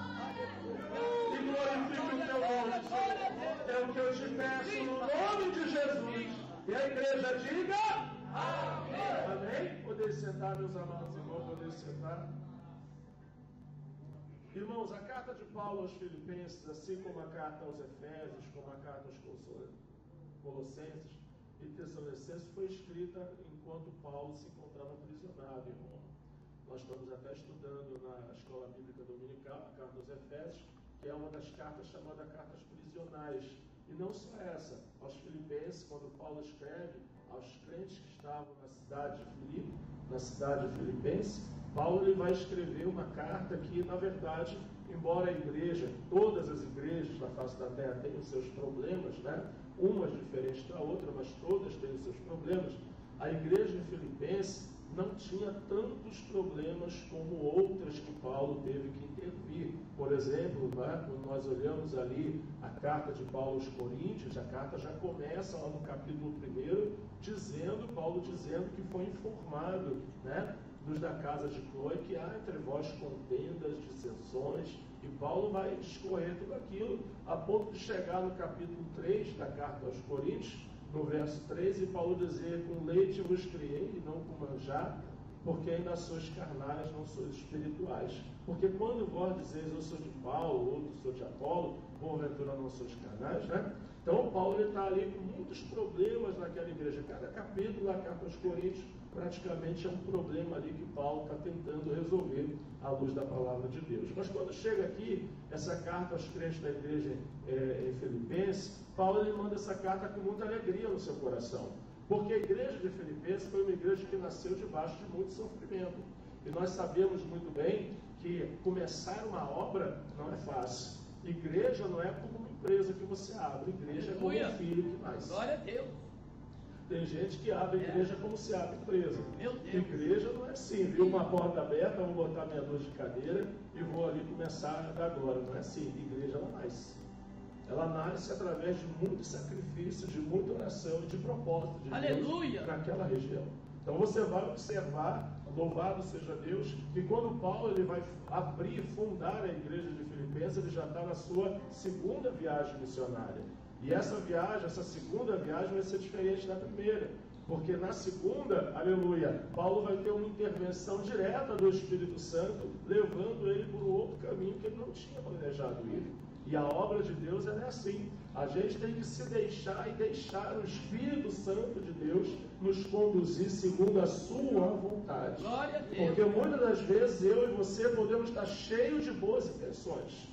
E glorifique o teu nome, Senhor. É o que eu te peço no nome de Jesus. E a igreja diga amém. Amém? Poder sentar, meus amados irmãos, poder sentar. Irmãos, a carta de Paulo aos Filipenses, assim como a carta aos Efésios, como a carta aos Colossenses e Tessalonicenses, foi escrita enquanto Paulo se encontrava aprisionado em Roma. Nós estamos até estudando na Escola Bíblica Dominical a carta aos Efésios, que é uma das cartas chamada cartas prisionais. E não só essa, aos Filipenses, quando Paulo escreve aos crentes que estavam na cidade de Filipe, na cidade de Filipenses, Paulo ele vai escrever uma carta que, na verdade, embora a igreja, todas as igrejas da face da terra tenham seus problemas, né? Umas diferentes da outra, mas todas têm os seus problemas, a igreja de Filipenses não tinha tantos problemas como outras que Paulo teve que intervir. Por exemplo, né, quando nós olhamos ali a carta de Paulo aos Coríntios, a carta já começa lá no capítulo primeiro, dizendo, Paulo dizendo que foi informado, né, dos da casa de Cloé, que há entre vós contendas, dissensões, e Paulo vai discorrer tudo aquilo, a ponto de chegar no capítulo três da carta aos Coríntios, no verso treze, Paulo dizer, com leite vos criei e não com manjar, porque ainda sois carnais, não sois espirituais. Porque quando vós dizeis, eu sou de Paulo, outro sou de Apolo, porventura não sois carnais, né? Então, Paulo está ali com muitos problemas naquela igreja. Cada capítulo da carta aos Coríntios praticamente é um problema ali que Paulo está tentando resolver à luz da palavra de Deus. Mas quando chega aqui, essa carta aos crentes da igreja é, em Filipenses, Paulo ele manda essa carta com muita alegria no seu coração. Porque a igreja de Filipenses foi uma igreja que nasceu debaixo de muito sofrimento. E nós sabemos muito bem que começar uma obra não é fácil. Igreja não é como uma empresa que você abre. Igreja é como um filho que nasce. Glória a Deus. Tem gente que abre igreja como se abre empresa. Meu Deus. Igreja não é assim. Viu uma porta aberta, vou botar minha luz de cadeira e vou ali começar agora. Não é assim. Igreja ela nasce. Ela nasce através de muito sacrifício, de muita oração e de propósito de Aleluia. Deus naquela região. Então você vai observar, louvado seja Deus, que quando Paulo ele vai abrir, fundar a igreja de Filipenses, ele já está na sua segunda viagem missionária. E essa viagem, essa segunda viagem vai ser diferente da primeira. Porque na segunda, aleluia, Paulo vai ter uma intervenção direta do Espírito Santo, levando ele por um outro caminho que ele não tinha planejado ir. E a obra de Deus ela é assim. A gente tem que se deixar e deixar o Espírito Santo de Deus nos conduzir segundo a sua vontade. Glória a Deus. Porque muitas das vezes eu e você podemos estar cheios de boas intenções,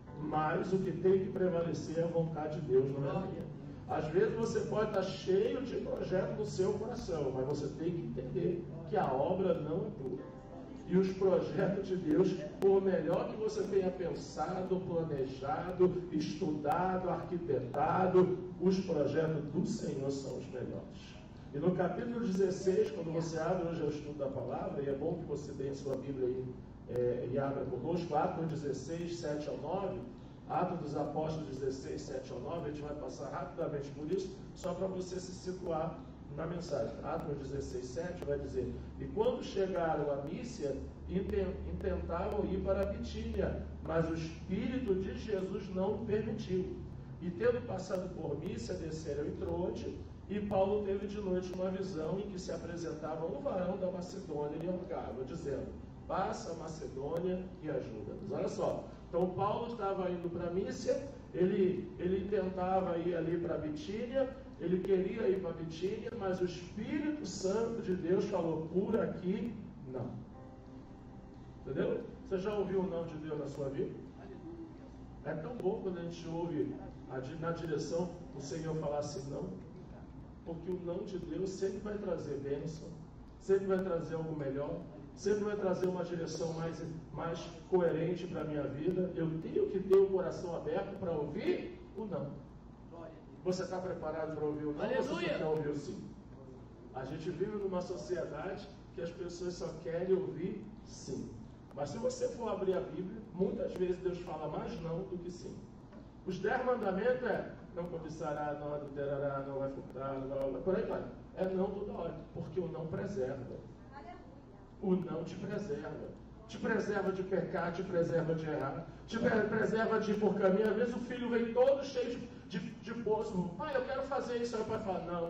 mas o que tem que prevalecer é a vontade de Deus, não é a minha. Às vezes você pode estar cheio de projeto no seu coração, mas você tem que entender que a obra não é tua. E os projetos de Deus, por melhor que você tenha pensado, planejado, estudado, arquitetado, os projetos do Senhor são os melhores. E no capítulo dezesseis, quando você abre hoje o estudo da palavra, e é bom que você tenha sua Bíblia aí é, e abra conosco, Atos dezesseis, sete ao nove, Atos dos Apóstolos dezesseis, sete ao nove, a gente vai passar rapidamente por isso, só para você se situar na mensagem. Atos dezesseis, sete vai dizer: e quando chegaram a Mísia, intentavam ir para a Bitínia, mas o Espírito de Jesus não permitiu. E tendo passado por Mísia, desceram em Troade, e Paulo teve de noite uma visão em que se apresentava um varão da Macedônia e rogava, dizendo: passa a Macedônia e ajuda-nos. Olha só, então Paulo estava indo para Mísia, ele, ele tentava ir ali para a Bitínia, ele queria ir para a Bitínia, mas o Espírito Santo de Deus falou: por aqui não. Entendeu? Você já ouviu o não de Deus na sua vida? É tão bom quando a gente ouve a, na direção o Senhor falar assim não, porque o não de Deus sempre vai trazer bênção, sempre vai trazer algo melhor, sempre vai trazer uma direção mais, mais coerente para a minha vida. Eu tenho que ter o coração aberto para ouvir o não. Você está preparado para ouvir o não? Aleluia. Ou você só quer ouvir o sim? A gente vive numa sociedade que as pessoas só querem ouvir sim. Mas se você for abrir a Bíblia, muitas vezes Deus fala mais não do que sim. Os dez mandamentos é: não cobiçará, não adulterará, não vai furtar, não, por aí vai. É não toda hora, porque o não preserva. O não te preserva. Te preserva de pecar, te preserva de errar, te preserva de ir por caminho. Às vezes o filho vem todo cheio de, de, de poço. Pai, eu quero fazer isso. Aí o pai fala: não.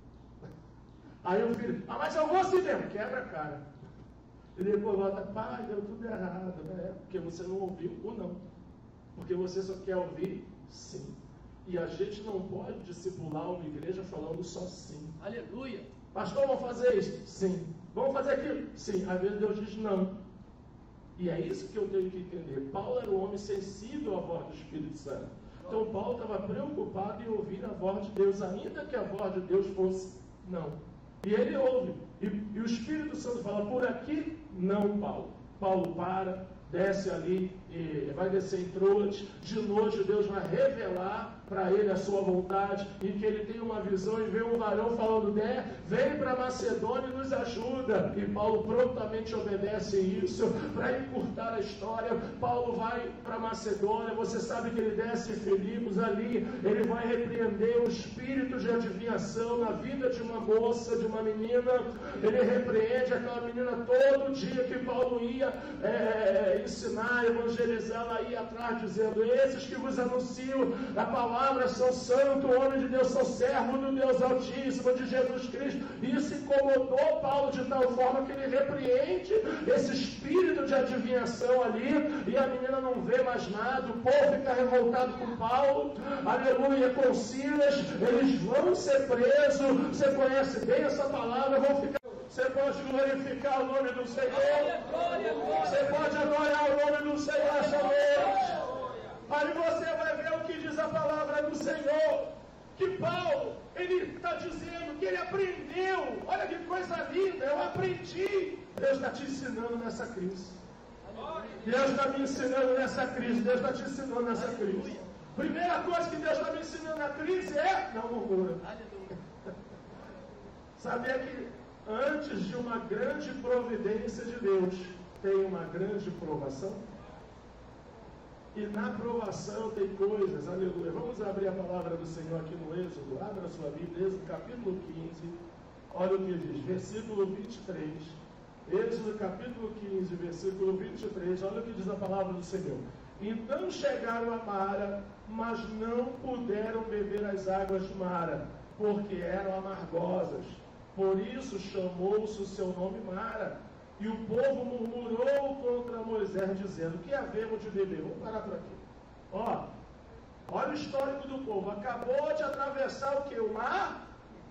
Aí o filho: ah, mas eu vou assim mesmo. Quebra a cara. Ele depois volta: pai, deu tudo errado, né? Porque você não ouviu o não. Porque você só quer ouvir sim. E a gente não pode discipular uma igreja falando só sim. Aleluia. Pastor, vamos fazer isso? Sim. Vamos fazer aquilo? Sim. Às vezes Deus diz não. E é isso que eu tenho que entender. Paulo era um homem sensível à voz do Espírito Santo. Então Paulo estava preocupado em ouvir a voz de Deus, ainda que a voz de Deus fosse não. E ele ouve. E, e o Espírito Santo fala: por aqui não, Paulo. Paulo para, desce ali, e vai descer em Troade. De noite Deus vai revelar para ele a sua vontade, em que ele tem uma visão e vê um varão falando: né, vem para Macedônia e nos ajuda. E Paulo prontamente obedece isso. Para encurtar a história, Paulo vai para Macedônia. Você sabe que ele desce em Filipos. Ali ele vai repreender o espírito de adivinhação na vida de uma moça, de uma menina. Ele repreende aquela menina todo dia que Paulo ia é, ensinar, evangelizar. Ela ia atrás dizendo: esses que vos anunciam a palavra palavras são santos, o homem de Deus são servos do Deus Altíssimo, de Jesus Cristo. Isso incomodou Paulo de tal forma que ele repreende esse espírito de adivinhação ali, e a menina não vê mais nada, o povo fica revoltado com Paulo, aleluia, com Silas, eles vão ser presos. Você conhece bem essa palavra, vão ficar. Você pode glorificar o nome do Senhor, você pode adorar o nome do Senhor essa noite. Aí você vai ver o que diz a palavra do Senhor, que Paulo, ele está dizendo que ele aprendeu. Olha que coisa linda, eu aprendi. Deus está te ensinando nessa crise. Deus está me ensinando nessa crise. Deus está te ensinando nessa crise. Primeira coisa que Deus está me ensinando na crise é não murmura. Sabia que antes de uma grande providência de Deus tem uma grande provação? E na provação tem coisas, aleluia. Vamos abrir a palavra do Senhor aqui no Êxodo. Abra a sua Bíblia, Êxodo capítulo quinze. Olha o que diz, versículo vinte e três. Êxodo capítulo quinze, versículo vinte e três. Olha o que diz a palavra do Senhor. Então chegaram a Mara, mas não puderam beber as águas de Mara, porque eram amargosas. Por isso chamou-se o seu nome Mara. E o povo murmurou contra Moisés, dizendo: o que havemos de beber? Vamos parar por aqui. Ó, olha o histórico do povo. Acabou de atravessar o que? O mar?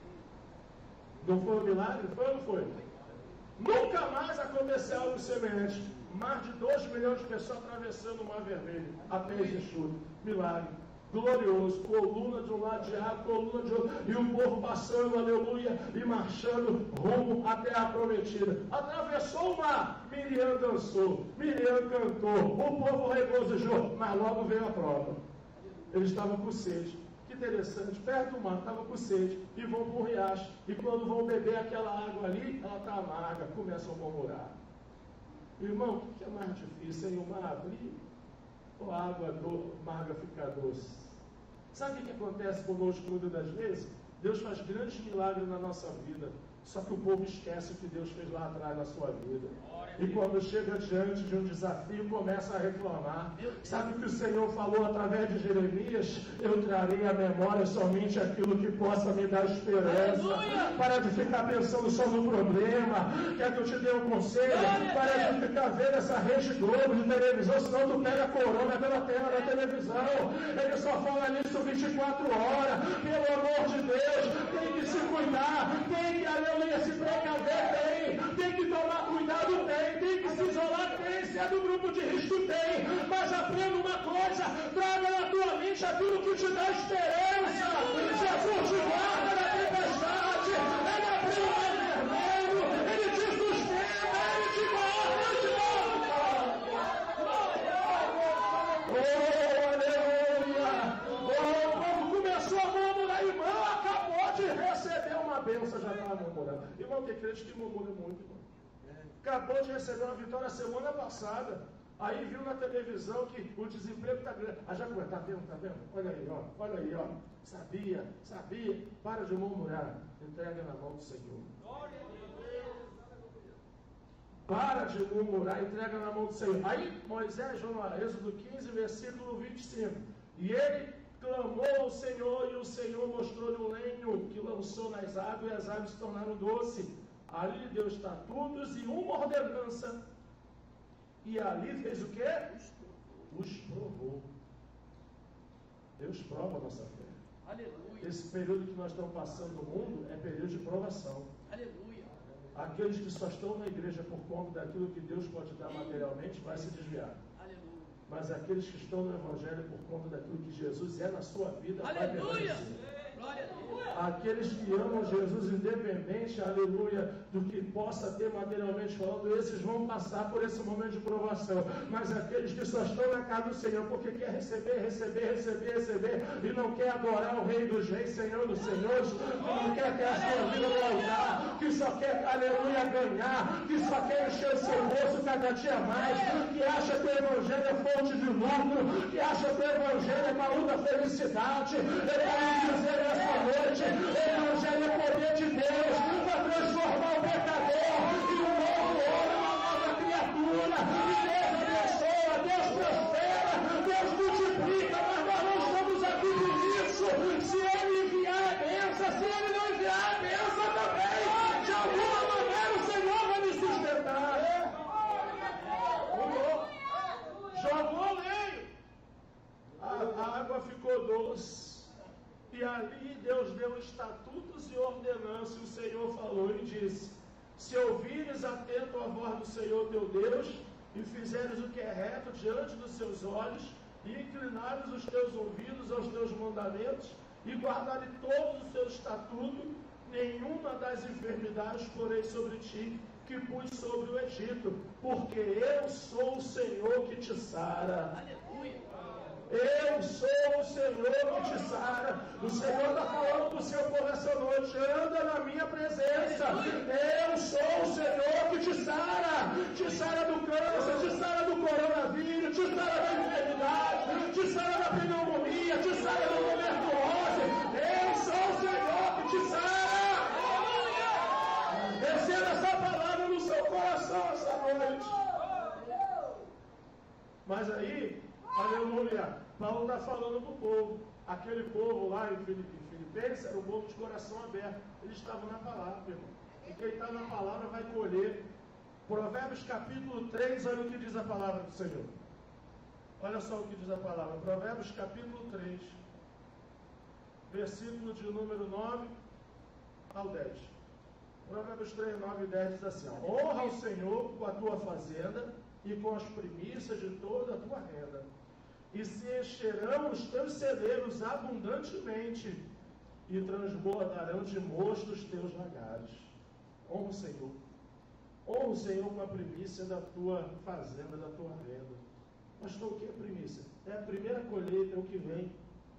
Não foi um milagre? Foi ou não foi? Nunca mais aconteceu algo semelhante. Mais de dois milhões de pessoas atravessando o Mar Vermelho a pés de chuva. Milagre. Glorioso, coluna de um lado de água, coluna de outro, e o povo passando, aleluia, e marchando rumo à terra prometida. Atravessou o mar, Miriam dançou, Miriam cantou, o povo regozijou, mas logo veio a prova. Eles estavam com sede. Que interessante, perto do mar, estavam com sede, e vão para o riacho, e quando vão beber aquela água ali, ela está amarga, começam a murmurar. Irmão, o que é mais difícil, hein? O mar abrir, ou a água do, amarga ficar doce? Sabe o que acontece conosco muitas das vezes? Deus faz grandes milagres na nossa vida, só que o povo esquece o que Deus fez lá atrás na sua vida. E quando chega diante de um desafio, começa a reclamar. Sabe o que o Senhor falou através de Jeremias? Eu trarei à memória somente aquilo que possa me dar esperança. Aleluia! Para de ficar pensando só no problema. Quer que eu te dê um conselho? Para de ficar vendo essa rede Globo de televisão, senão tu pega a corona pela tela da televisão. Ele só fala nisso vinte e quatro horas. Pelo amor de Deus, tem que se cuidar, tem que, aleluia, se precaver, tem, tem que tomar cuidado, tem. Tem que se isolar, tem, se é do grupo de risco, tem, mas aprenda uma coisa, traga na tua mente aquilo que te dá esperança. Jesus te guarda na tempestade, ele abriu o mar vermelho, ele te sustenta, ele te guarda, ele te guarda. Oh, aleluia! Oh, o povo começou a murmurar, irmão, acabou de receber uma bênção, já estava murmurando. Irmão, tem crente que murmura muito, irmão. Acabou de receber uma vitória semana passada. Aí viu na televisão que o desemprego está grande. Ah, já está vendo, está vendo? Olha aí, ó. Olha aí, ó. Sabia, sabia. Para de murmurar. Entrega na mão do Senhor. Para de murmurar, entrega na mão do Senhor. Aí Moisés, vamos lá, Êxodo quinze, versículo vinte e cinco. E ele clamou ao Senhor, e o Senhor mostrou-lhe o lenho que lançou nas águas, e as águas se tornaram doces. Ali lhe deu estatutos e uma ordenança. E ali fez o quê? Os provou. Deus prova a nossa fé. Aleluia. Esse período que nós estamos passando no mundo é período de provação. Aleluia. Aqueles que só estão na igreja por conta daquilo que Deus pode dar materialmente, vai se desviar. Aleluia. Mas aqueles que estão no Evangelho por conta daquilo que Jesus é na sua vida, aleluia, vai permanecer. Aqueles que amam Jesus independente, aleluia, do que possa ter materialmente falando, esses vão passar por esse momento de provação. Mas aqueles que só estão na casa do Senhor porque quer receber, receber, receber, receber, e não quer adorar o Rei dos Reis, Senhor dos Senhores, que não quer ter a sua vida no altar, que só quer, aleluia, ganhar, que só quer encher o seu bolso cada dia mais, que acha que o Evangelho é fonte de lucro, que acha que o Evangelho é baú da felicidade. Eu quero dizer essa noite, o Evangelho é poder de Deus para transformar o pecador em um novo homem, uma nova criatura. E Deus abençoa, Deus prospera, Deus multiplica, mas nós não estamos aqui por isso. Deus deu estatutos e ordenanças, e o Senhor falou e disse: se ouvires atento a voz do Senhor teu Deus, e fizeres o que é reto diante dos seus olhos, e inclinares os teus ouvidos aos teus mandamentos, e guardares todos os seus estatutos, nenhuma das enfermidades porei sobre ti, que pus sobre o Egito, porque eu sou o Senhor que te sara. Aleluia. Eu sou o Senhor que te sara. O Senhor está falando para o seu povo essa noite: anda na minha presença. Eu sou o Senhor que te sara. Te sara do câncer, te sara do coronavírus, te sara da enfermidade, te sara da pneumonia, te sara da tuberculose. Eu sou o Senhor que te sara. Receba essa palavra no seu coração essa noite. Mas aí, aleluia, Paulo está falando para o povo. Aquele povo lá em Filipenses era um povo de coração aberto. Eles estavam na palavra, irmão. E quem está na palavra vai colher. Provérbios capítulo três, olha o que diz a palavra do Senhor. Olha só o que diz a palavra. Provérbios capítulo três, versículo de número nove ao dez. Provérbios três, nove e dez diz assim: ó, honra o Senhor com a tua fazenda e com as primícias de toda a tua renda, e se encherão os teus celeiros abundantemente, e transbordarão de mosto os teus lagares. Honra o Senhor. Honra o Senhor com a primícia da tua fazenda, da tua renda. Pastor, o que é primícia? É a primeira colheita, é o que vem.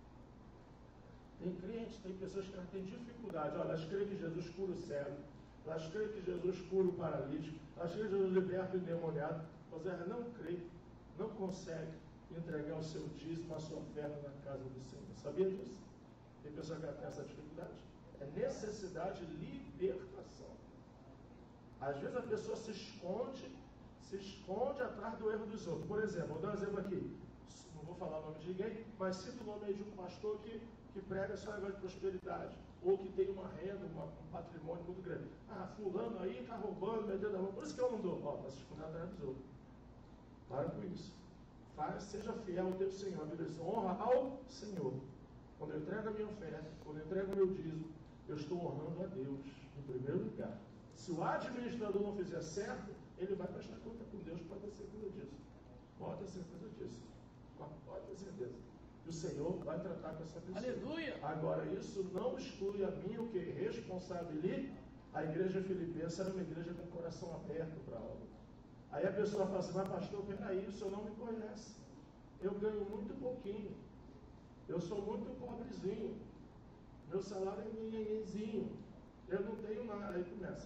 Tem crentes, tem pessoas que têm dificuldade. Olha, elas creem que Jesus cura o cego, elas creem que Jesus cura o paralítico, elas creem que Jesus liberta o endemoniado, mas elas não creem, não conseguem entregar o seu dízimo, a sua oferta na casa do Senhor. Sabia disso? Tem pessoa que tem essa dificuldade. É necessidade de libertação. Às vezes a pessoa se esconde, se esconde atrás do erro dos outros. Por exemplo, vou dar um exemplo aqui. Não vou falar o nome de ninguém, mas cito o nome aí de um pastor que, que prega só negócio de prosperidade, ou que tem uma renda, uma, um patrimônio muito grande. Ah, fulano aí está roubando, metendo a mão. Por isso que eu não dou. Ó, está se escondendo atrás dos outros. Para com isso. Faz, seja fiel ao teu Senhor. A Bíblia diz: honra ao Senhor. Quando eu entrego a minha oferta, quando eu entrego o meu dízimo, eu estou honrando a Deus em primeiro lugar. Se o administrador não fizer certo, ele vai prestar conta com Deus, pode ter certeza disso. Pode ter certeza disso. Pode ter certeza. E o Senhor vai tratar com essa pessoa. Aleluia. Agora, isso não exclui a mim, o que responsabiliza. A igreja filipense era uma igreja com o coração aberto para a obra. Aí a pessoa fala assim: mas pastor, peraí, o senhor não me conhece. Eu ganho muito pouquinho. Eu sou muito pobrezinho. Meu salário é minhazinho. Eu não tenho nada. Aí começa.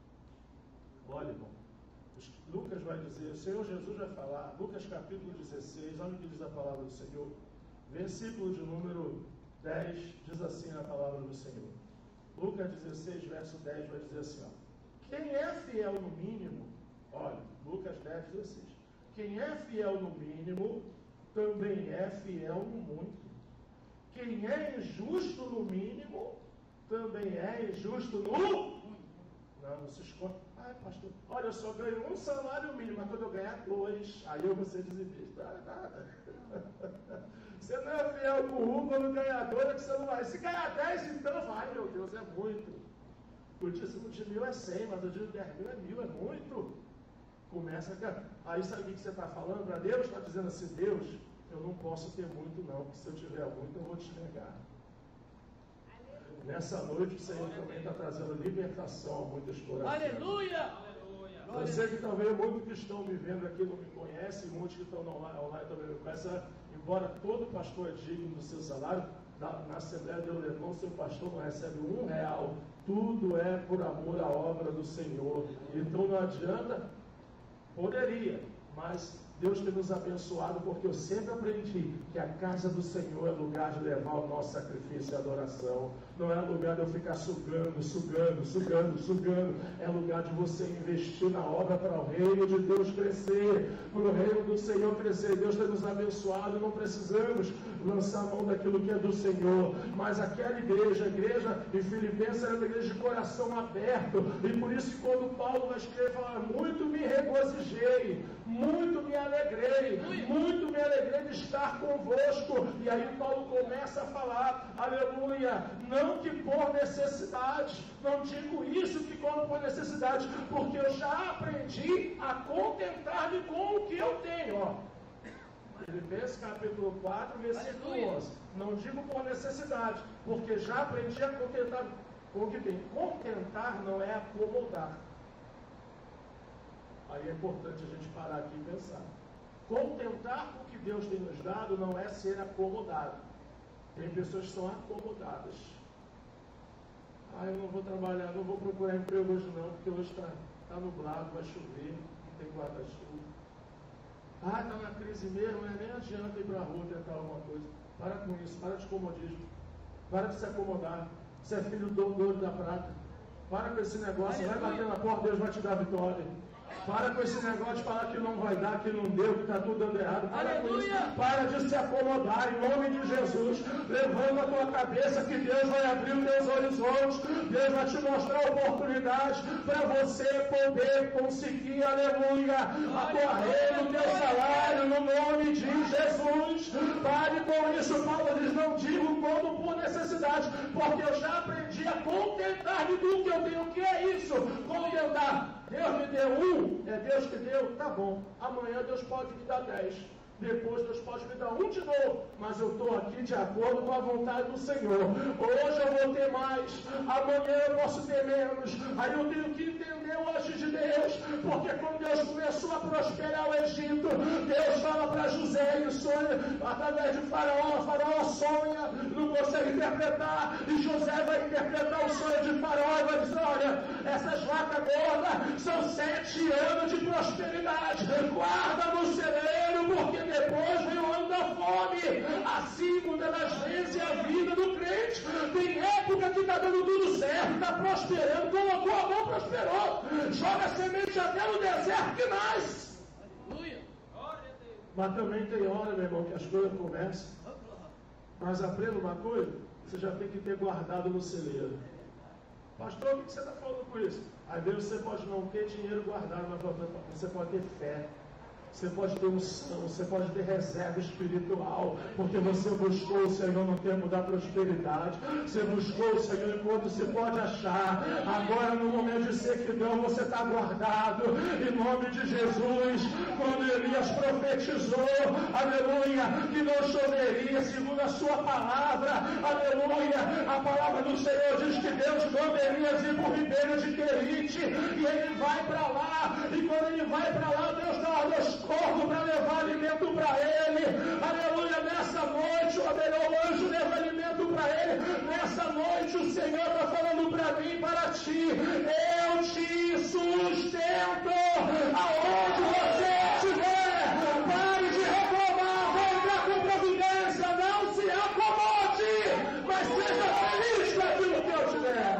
Olha, irmão. Lucas vai dizer, o Senhor Jesus vai falar, Lucas capítulo dezesseis, olha o que diz a palavra do Senhor. Versículo de número dez, diz assim a palavra do Senhor. Lucas dezesseis, verso dez, vai dizer assim, ó: quem é fiel no mínimo, olha, Lucas dez, dezesseis. Quem é fiel no mínimo, também é fiel no muito. Quem é injusto no mínimo, também é injusto no muito. Não, não se esconde. Ai, pastor, olha, eu só ganho um salário mínimo, mas quando eu ganhar dois, aí eu vou ser dizimista. Ah, nada. Você não é fiel com um, quando ganhar dois, é que você não vai. Se ganhar dez, então vai, meu Deus, é muito. O dízimo de mil é cem, mas o dízimo de dez mil é mil, é muito. Começa a... Aí sabe o que você está falando para Deus? Está dizendo assim: Deus, eu não posso ter muito não, porque se eu tiver muito eu vou te negar. Nessa noite o Senhor também está trazendo libertação a muitas corações. Aleluia! Eu sei que talvez muitos que estão me vendo aqui não me conhecem, muitos que estão online, online também me conhecem, embora todo pastor é digno do seu salário. Na, na Assembleia de Eulemão, seu pastor não recebe um real, tudo é por amor à obra do Senhor. Então não adianta. Poderia, mas Deus tem nos abençoado, porque eu sempre aprendi que a casa do Senhor é lugar de levar o nosso sacrifício e adoração. Não é lugar de eu ficar sugando, sugando, sugando, sugando. É lugar de você investir na obra para o reino de Deus crescer, para o reino do Senhor crescer. Deus tem nos abençoado, não precisamos lançar a mão daquilo que é do Senhor. Mas aquela igreja, a igreja de Filipenses, era uma igreja de coração aberto. E por isso, quando Paulo vai escrever, fala: muito me regozijei, muito me alegrei, muito me alegrei de estar convosco. E aí Paulo começa a falar, aleluia, não Não que por necessidade. Não digo isso que como por necessidade, porque eu já aprendi a contentar-me com o que eu tenho. Ó. Filipenses capítulo quatro, versículo onze. Não digo por necessidade, porque já aprendi a contentar com o que tem. Contentar não é acomodar. Aí é importante a gente parar aqui e pensar. Contentar com o que Deus tem nos dado não é ser acomodado. Tem pessoas que são acomodadas. Ah, eu não vou trabalhar, não vou procurar emprego hoje não, porque hoje está tá nublado, vai chover, não tem guarda-chuva. Ah, está na crise mesmo, né? Nem adianta ir para a rua tentar alguma coisa. Para com isso, para de comodismo. Para de se acomodar. Você é filho do dono da prata. Para com esse negócio, vai bater na porta, Deus vai te dar vitória. Para com esse negócio de falar que não vai dar, que não deu, que está tudo dando errado. Para Aleluia. com isso. Para de se acomodar em nome de Jesus. Levanta a tua cabeça que Deus vai abrir os teus horizontes. Deus vai te mostrar oportunidades para você poder conseguir, aleluia, a tua renda, o teu salário, no nome de Jesus. Pare com isso, Paulo diz, não digo como por necessidade, porque eu já aprendi a contentar-me do que eu tenho. O que é isso? Contentar. Deus me deu um, é Deus que deu, tá bom. Amanhã Deus pode me dar dez. Depois Deus pode me dar um de novo. Mas eu estou aqui de acordo com a vontade do Senhor. Hoje eu vou ter mais. Amanhã eu posso ter menos. Aí eu tenho que entender o agir de Deus. Porque quando Deus começou a prosperar o Egito, Deus fala para José em sonho, através de Faraó. Faraó sonha, não consegue interpretar. E José vai interpretar o sonho de Faraó e vai dizer, olha, essas vacas gordas são sete anos de prosperidade. Guarda no celeiro, porque depois vem o ano da fome. Assim, muitas vezes, é a vida do crente. Tem época que está dando tudo certo, está prosperando, colocou a mão, prosperou. Joga semente até no deserto que nasce. Mas também tem hora, meu irmão, que as coisas começam. Mas aprenda uma coisa, você já tem que ter guardado no celeiro. Pastor, o que você está falando com isso? Às vezes você pode não ter dinheiro guardado, mas você pode ter fé. Você pode ter unção, você pode ter reserva espiritual, porque você buscou o Senhor no tempo da prosperidade, você buscou o Senhor enquanto se pode achar. Agora, no momento de sequidão, você está guardado, em nome de Jesus. Quando Elias profetizou, aleluia, que não choveria, segundo a sua palavra, aleluia, a palavra do Senhor diz que Deus manda Elias ir para o ribeiro de Querite, e ele vai para lá, e quando ele vai para lá, Deus dá ordens corvo para levar alimento para ele. Aleluia, nessa noite o melhor anjo leva alimento para ele. Nessa noite o Senhor está falando para mim e para ti, eu te sustento aonde você estiver. Pare de reclamar, vai entrar com providência, não se acomode, mas seja feliz com aquilo que eu tiver.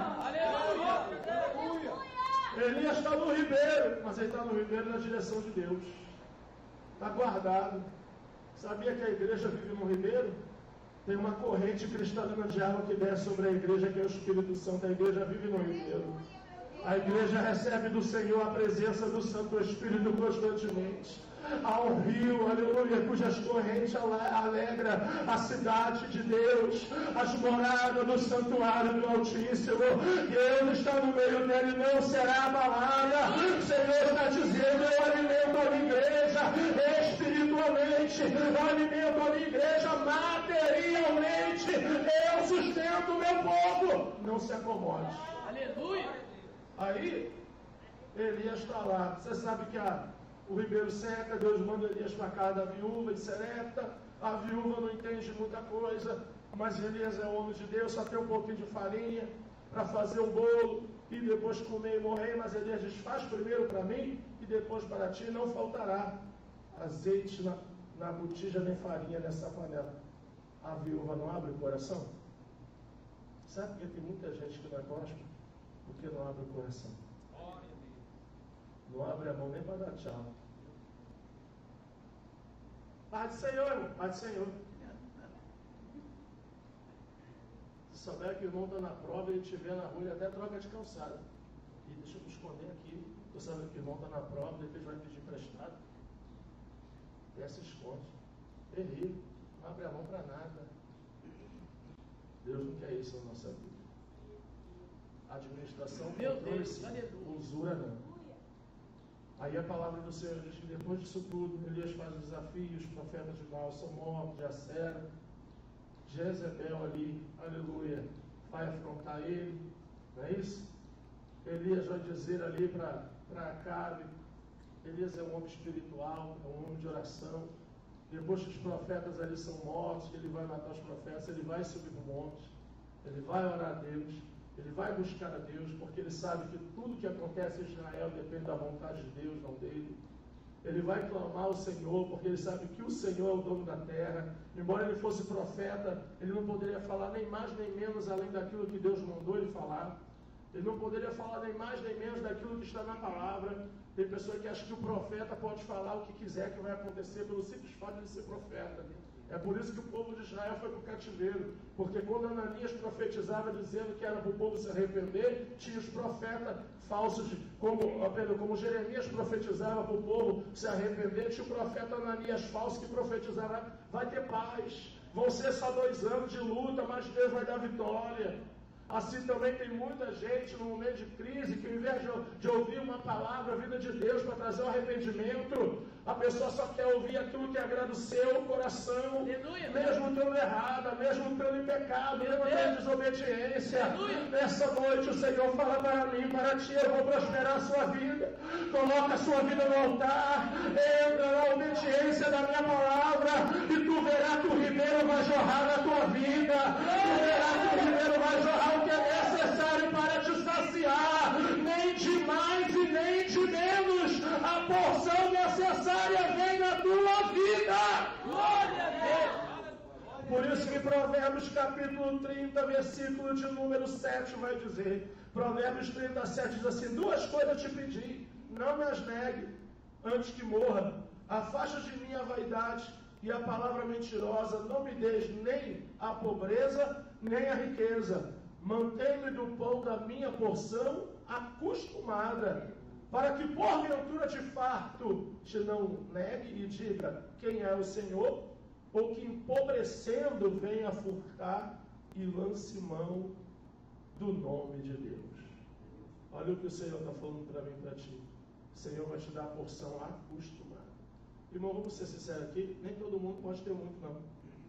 Aleluia. Elias está no ribeiro, mas ele está no ribeiro na direção de Deus. Está guardado. Sabia que a igreja vive no ribeiro? Tem uma corrente cristalina de água que desce sobre a igreja, que é o Espírito Santo. A igreja vive no ribeiro. A igreja recebe do Senhor a presença do Santo Espírito constantemente. Há um rio, aleluia, cujas correntes alegra a cidade de Deus, as moradas do santuário do Altíssimo. Deus está no meio dele, não será abalada. O Senhor está dizendo, eu alimento a minha igreja espiritualmente, eu alimento a minha igreja materialmente, eu sustento o meu povo. Não se acomode. Aleluia. Aí, Elias está lá. Você sabe que a O ribeiro seca, Deus manda Elias para casa da viúva em Serepta. A viúva não entende muita coisa, mas Elias é homem de Deus, só tem um pouquinho de farinha para fazer o bolo e depois comer e morrer. Mas Elias diz, faz primeiro para mim e depois para ti, não faltará azeite na, na botija nem farinha nessa panela. A viúva não abre o coração? Sabe por que tem muita gente que não é próspera? Porque não abre o coração. Não abre a mão nem para dar tchau. Pai do Senhor, irmão. Pai do Senhor. Se souber que o irmão está na prova e ele estiver na rua, ele até troca de calçada. E deixa eu me esconder aqui. Tu sabe que o irmão está na prova, depois vai pedir emprestado. Desce e esconde. Terrível. Não abre a mão para nada. Deus não quer isso na nossa vida. administração, Meu controle, Deus, sim. aleluia. Usura não. Aí a palavra do Senhor diz que depois disso tudo, Elias faz o desafio, os profetas de Baal são mortos, Jacera, Jezebel ali, aleluia, vai afrontar ele, não é isso? Elias vai dizer ali para Acabe, Elias é um homem espiritual, é um homem de oração. Depois que os profetas ali são mortos, ele vai matar os profetas, ele vai subir para o monte, ele vai orar a Deus, ele vai buscar a Deus, porque ele sabe que tudo que acontece em Israel depende da vontade de Deus, não dele. Ele vai clamar ao Senhor, porque ele sabe que o Senhor é o dono da terra. Embora ele fosse profeta, ele não poderia falar nem mais nem menos além daquilo que Deus mandou ele falar. Ele não poderia falar nem mais nem menos daquilo que está na palavra. Tem pessoa que acha que o profeta pode falar o que quiser que vai acontecer pelo simples fato de ser profeta. É por isso que o povo de Israel foi para o cativeiro, porque quando Ananias profetizava dizendo que era para o povo se arrepender, tinha os profetas falsos, como, como Jeremias profetizava para o povo se arrepender, tinha o profeta Ananias falso que profetizava, vai ter paz, vão ser só dois anos de luta, mas Deus vai dar vitória. Assim também tem muita gente no momento de crise que ao invés de, de ouvir uma palavra vinda de Deus para trazer o arrependimento, a pessoa só quer ouvir aquilo que agrada o seu coração, Aleluia, mesmo estando errada, mesmo estando em pecado, mesmo estando em desobediência. Aleluia. Nessa noite o Senhor fala para mim, para ti, eu vou prosperar a sua vida. Coloca a sua vida no altar, entra na obediência da minha palavra e tu verás que o ribeiro vai jorrar na tua vida. Tu verás que o ribeiro vai jorrar o que é necessário para te saciar, nem de mais e nem de menos. A porção necessária vem na tua vida. Glória a Deus. Por isso que Provérbios capítulo trinta, versículo de número sete vai dizer, Provérbios trinta, sete diz assim, duas coisas eu te pedi, não me as negue antes que morra, afasta de mim a vaidade e a palavra mentirosa, não me des nem a pobreza nem a riqueza, mantém-me do pão da minha porção acostumada, para que porventura te farto te não negue e diga quem é o Senhor, ou que empobrecendo venha furtar e lance mão do nome de Deus. Olha o que o Senhor está falando para mim e para ti. O Senhor vai te dar a porção acostumada. Irmão, vamos ser sinceros aqui, nem todo mundo pode ter muito, não.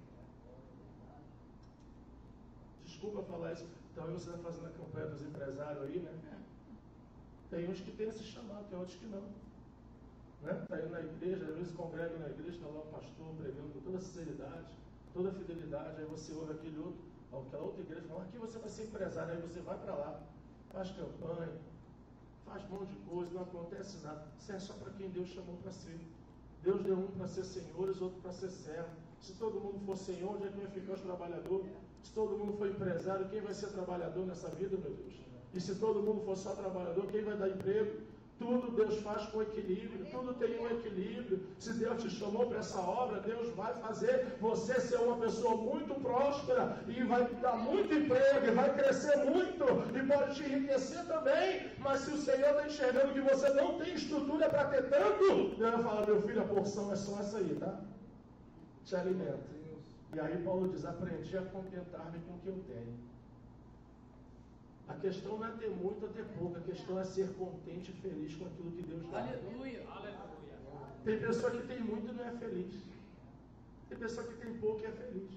Desculpa falar isso, talvez você está fazendo a campanha dos empresários aí, né? Tem uns que têm esse chamado, tem outros que não. Está né? Indo na igreja, às vezes congrega na igreja, está lá o pastor pregando com toda sinceridade, toda fidelidade, aí você ouve aquele outro, aquela outra igreja, fala, aqui você vai ser empresário, aí você vai para lá, faz campanha, faz um monte de coisa, não acontece nada. Isso é só para quem Deus chamou para ser. Deus deu um para ser senhores, outro para ser servo. Se todo mundo for senhor, onde é que vai ficar os trabalhadores? Se todo mundo for empresário, quem vai ser trabalhador nessa vida, meu Deus? E se todo mundo for só trabalhador, quem vai dar emprego? Tudo Deus faz com equilíbrio, tudo tem um equilíbrio. Se Deus te chamou para essa obra, Deus vai fazer você ser uma pessoa muito próspera e vai dar muito emprego, e vai crescer muito e pode te enriquecer também. Mas se o Senhor está enxergando que você não tem estrutura para ter tanto, Deus vai falar, meu filho, a porção é só essa aí, tá? Te alimenta. E aí Paulo diz, aprendi a contentar-me com o que eu tenho. A questão não é ter muito ou ter pouco, a questão é ser contente e feliz com aquilo que Deus dá. Aleluia, aleluia. Tem pessoa que tem muito e não é feliz. Tem pessoa que tem pouco e é feliz.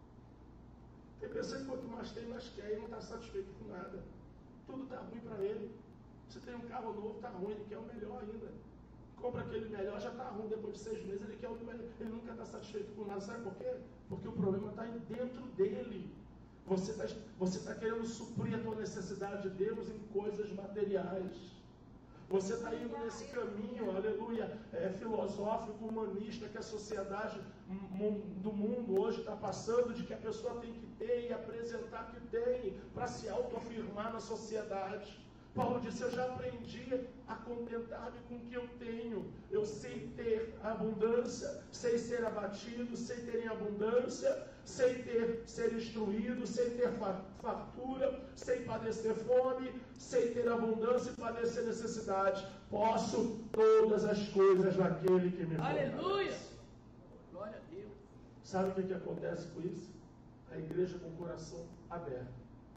Tem pessoa que quanto mais tem, mais quer e não está satisfeito com nada. Tudo está ruim para ele. Se tem um carro novo, está ruim, ele quer o melhor ainda. Compra aquele melhor, já está ruim, depois de seis meses ele quer o melhor. Ele nunca está satisfeito com nada. Sabe por quê? Porque o problema está dentro dele. Você está você tá querendo suprir a tua necessidade de Deus em coisas materiais. Você está indo nesse caminho, aleluia, é, filosófico, humanista, que a sociedade do mundo hoje está passando, de que a pessoa tem que ter e apresentar que tem, para se autoafirmar na sociedade. Paulo disse, eu já aprendi a contentar-me com o que eu tenho. Eu sei ter abundância, sei ser abatido, sei ter em abundância, sei ter, ser instruído, sei ter fartura, sei padecer fome, sei ter abundância e padecer necessidade. Posso todas as coisas naquele que me fortalece. Aleluia! Glória a Deus. Sabe o que, que acontece com isso? A igreja com o coração aberto.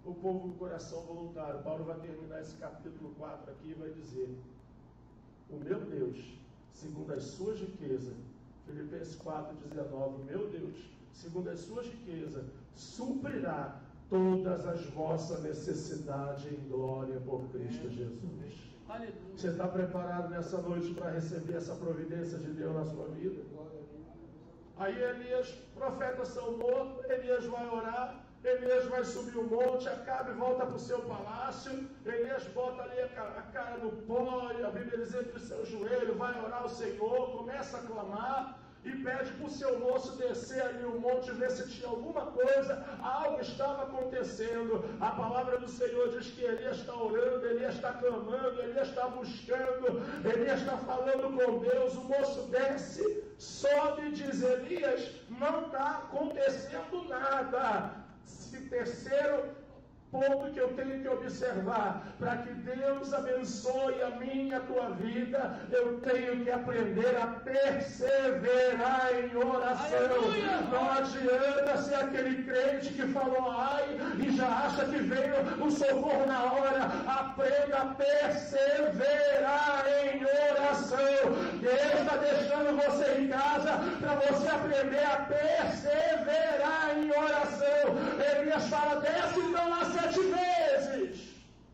o povo do coração voluntário. Paulo vai terminar esse capítulo quatro aqui e vai dizer: o meu Deus, segundo as suas riquezas, Filipenses quatro, dezenove, meu Deus, segundo as suas riquezas, suprirá todas as vossas necessidades em glória por Cristo Jesus. Aleluia. Você está preparado nessa noite para receber essa providência de Deus na sua vida? Aí Elias, profetas são mortos, Elias vai orar, Elias vai subir o monte, Acabe volta para o seu palácio, Elias bota ali a cara no pó, a Bíblia diz entre os seus joelhos, vai orar ao Senhor, começa a clamar, e pede para o seu moço descer ali o monte, ver se tinha alguma coisa, algo estava acontecendo. A palavra do Senhor diz que Elias está orando, Elias está clamando, Elias está buscando, Elias está falando com Deus. O moço desce, sobe e diz: Elias, não está acontecendo nada. Se terceiro ponto que eu tenho que observar, para que Deus abençoe a minha e a tua vida, eu tenho que aprender a perseverar em oração. Aleluia! Não adianta ser aquele crente que falou ai e já acha que veio o socorro na hora. Aprenda a perseverar em oração. Deus está deixando você em casa para você aprender a perseverar em oração. Elias fala: desce então lá sete vezes.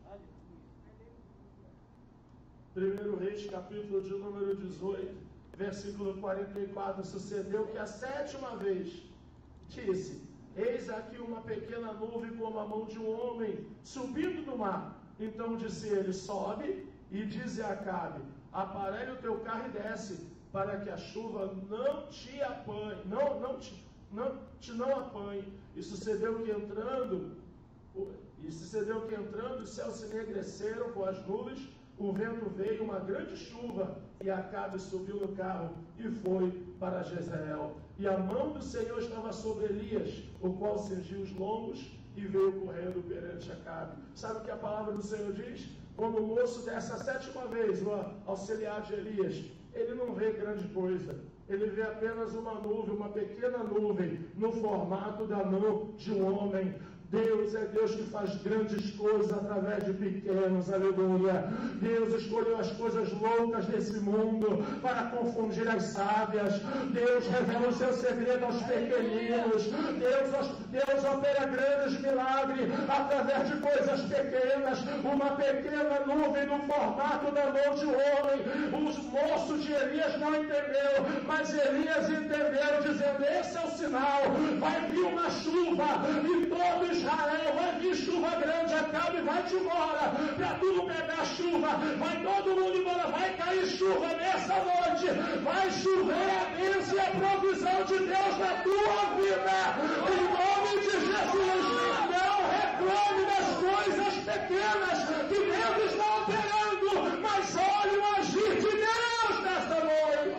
Primeiro Reis, capítulo de número dezoito, versículo quarenta e quatro. Sucedeu que a sétima vez disse: eis aqui uma pequena nuvem como a mão de um homem subindo do mar. Então disse ele: sobe e dize a Acabe: aparelha o teu carro e desce, para que a chuva não te apanhe, não, não te, não te não apanhe. E sucedeu que entrando E sucedeu que entrando, os céus se enegreceram com as nuvens, o vento veio, uma grande chuva, e Acabe subiu no carro e foi para Jezreel. E a mão do Senhor estava sobre Elias, o qual cingiu os lombos e veio correndo perante Acabe. Sabe o que a palavra do Senhor diz? Quando o moço desce a sétima vez, o auxiliar de Elias, ele não vê grande coisa. Ele vê apenas uma nuvem, uma pequena nuvem, no formato da mão de um homem. Deus é Deus que faz grandes coisas através de pequenos, aleluia. Deus escolheu as coisas loucas desse mundo para confundir as sábias. Deus revela o seu segredo aos pequeninos. Deus, Deus opera grandes milagres através de coisas pequenas. Uma pequena nuvem no formato da mão de um homem. Os moços de Elias não entenderam, mas Elias entendeu, dizendo: esse é o sinal, vai vir uma chuva e todo Israel vai vir chuva grande, Acabe, vai-te embora, para tu não pegar chuva, vai todo mundo embora, vai cair chuva nessa noite, vai chover a bênção e a provisão de Deus na tua vida, em nome de Jesus. Não reclame das coisas pequenas que Deus está operando, mas olhe o agir de Deus nesta noite.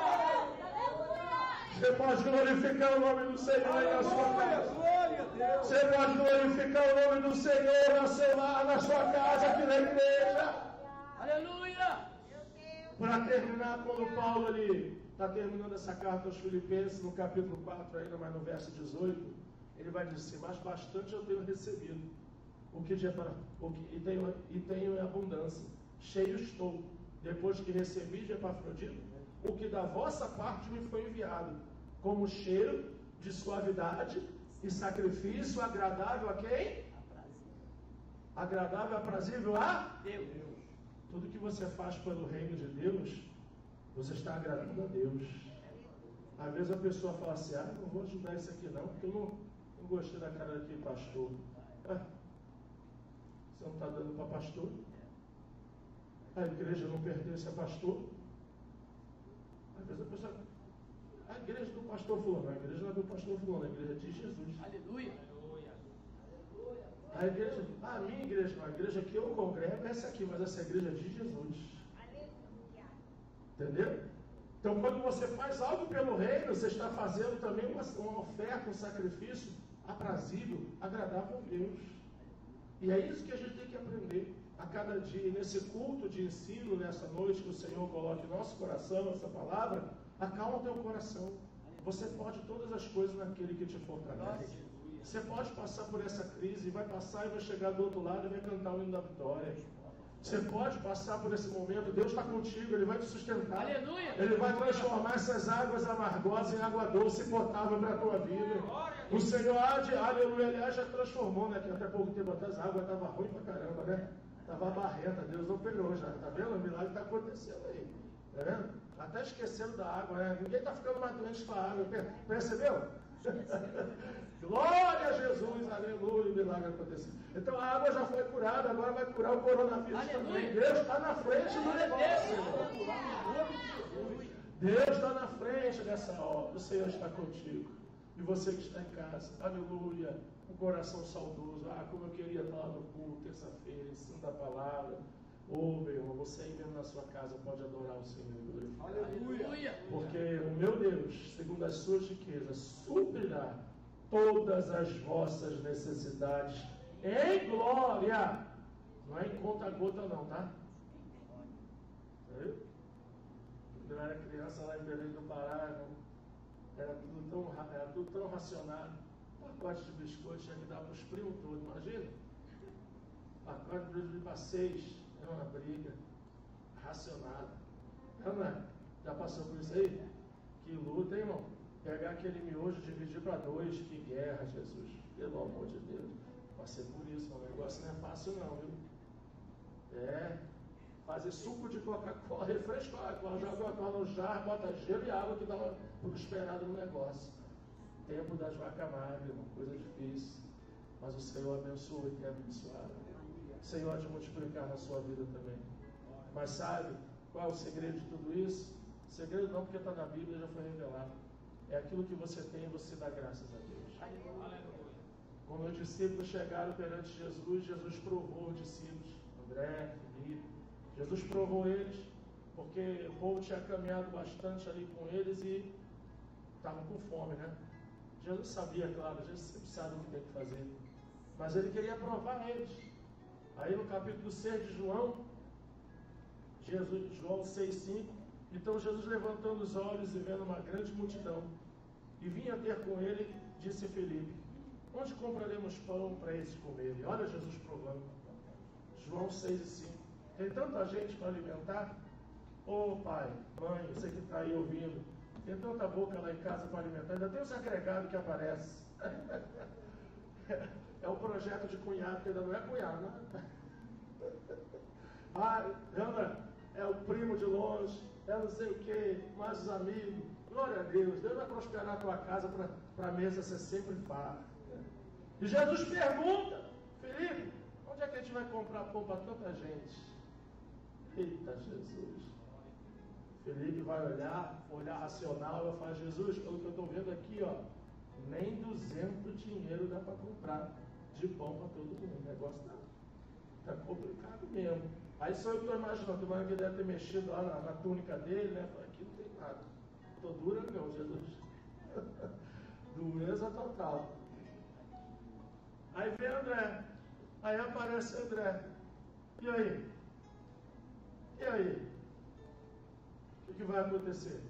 Você pode glorificar o nome do Senhor aí na sua casa. Você pode glorificar o nome do Senhor no seu lar, na sua casa, aqui na igreja. Aleluia! Para terminar, quando Paulo ali está terminando essa carta aos Filipenses, no capítulo quatro, ainda mais no verso dezoito, ele vai dizer assim: mas bastante eu tenho recebido, o que, de, o que e, tenho, e tenho em abundância, cheio estou, depois que recebi de Epafrodito, o que da vossa parte me foi enviado, como cheiro de suavidade e sacrifício agradável a quem? Agradável, aprazível a Deus. Tudo que você faz pelo reino de Deus, você está agradando a Deus. Às vezes a pessoa fala assim: ah, não vou ajudar isso aqui não, porque eu não, não gostei da cara daquele pastor. Ah, você não está dando para pastor? A igreja não pertence a pastor? Às vezes a pessoa: a igreja do pastor fulano, a igreja não é do pastor fulano, a igreja é de Jesus. Aleluia. A igreja, ah, a minha igreja, não, a igreja que eu congrego é essa aqui, mas essa é a igreja de Jesus. Entendeu? Então, quando você faz algo pelo reino, você está fazendo também uma, uma oferta, um sacrifício aprazível, agradável a Deus. E é isso que a gente tem que aprender a cada dia, nesse culto de ensino, nessa noite que o Senhor coloca em nosso coração, essa palavra. Acalma o teu coração. Você pode todas as coisas naquele que te fortalece. Você pode passar por essa crise, vai passar e vai chegar do outro lado e vai cantar o hino da vitória. Você pode passar por esse momento, Deus está contigo, Ele vai te sustentar. Aleluia. Ele vai transformar essas águas amargosas em água doce e potável para a tua vida. O Senhor há de, aleluia, aliás, já transformou, né? Que até pouco tempo atrás a água estava ruim pra caramba, né? Estava barrenta, Deus não pegou já, tá vendo? O milagre está acontecendo aí, tá vendo? Até esquecendo da água, né? Ninguém está ficando mais doente com a água, percebeu? Glória a Jesus, aleluia, o milagre aconteceu. Então a água já foi curada, agora vai curar o coronavírus também. Deus está na frente do negócio. Deus está na frente dessa obra, o Senhor está contigo. E você que está em casa, aleluia, um coração saudoso. Ah, como eu queria estar lá no culto, terça-feira, ensino da palavra. Oh, meu irmão, você aí mesmo na sua casa pode adorar o Senhor. Aleluia. Porque o meu Deus, segundo as suas riquezas, suprirá todas as vossas necessidades em glória. Não é em conta-gota não, tá? Viu? Quando eu era criança lá em Belém do Pará, era tudo tão, era tudo tão racionado. Pacote de biscoito tinha que dar para os primos todos, imagina? Pacote de para seis, era uma briga racionada. Não é? Já passou por isso aí? Que luta, hein, irmão? Pegar aquele miojo e dividir para dois, que guerra, Jesus. Pelo amor de Deus. Passei por isso, o negócio não é fácil não, viu? É, fazer suco de Coca-Cola, refresco Coca-Cola, joga Coca-Cola no jarro, bota gelo e água que dá o esperado no negócio. Tempo das vacas magras, uma coisa difícil. Mas o Senhor abençoa e tem abençoado. O Senhor há de multiplicar na sua vida também. Mas sabe qual é o segredo de tudo isso? Segredo não, porque está na Bíblia, já foi revelado. É aquilo que você tem e você dá graças a Deus. Quando os discípulos chegaram perante Jesus, Jesus provou os discípulos, André, Felipe. Jesus provou eles, porque o povo tinha caminhado bastante ali com eles e estavam com fome, né? Jesus sabia, claro, Jesus sempre sabe o que tem que fazer. Mas ele queria provar eles. Aí no capítulo seis de João, Jesus, João seis, cinco, então Jesus levantando os olhos e vendo uma grande multidão, e vinha ter com ele, disse Felipe, onde compraremos pão para eles comerem? Olha Jesus provando. João seis e cinco. Tem tanta gente para alimentar? Ô oh, pai, mãe, você que está aí ouvindo, tem tanta boca lá em casa para alimentar, ainda tem os agregados que aparecem. É um projeto de cunhado, que ainda não é cunhado, né? Ah, Ana, é o primo de longe, é não sei o que, mais os amigos. Glória a Deus, Deus vai prosperar a tua casa para a mesa ser sempre farta. E Jesus pergunta, Felipe, onde é que a gente vai comprar pão para tanta gente? Eita Jesus. Felipe vai olhar, olhar racional, vai falar, Jesus, pelo que eu estou vendo aqui, ó, nem duzentos dinheiro dá para comprar de pão para todo mundo. O negócio está tá complicado mesmo. Aí só eu estou imaginando, o que deve ter mexido lá na, na túnica dele, né? Falei, aqui não tem nada. Estou dura não, Jesus. Dureza total. Aí vem André. Aí aparece André. E aí? E aí? O que vai acontecer?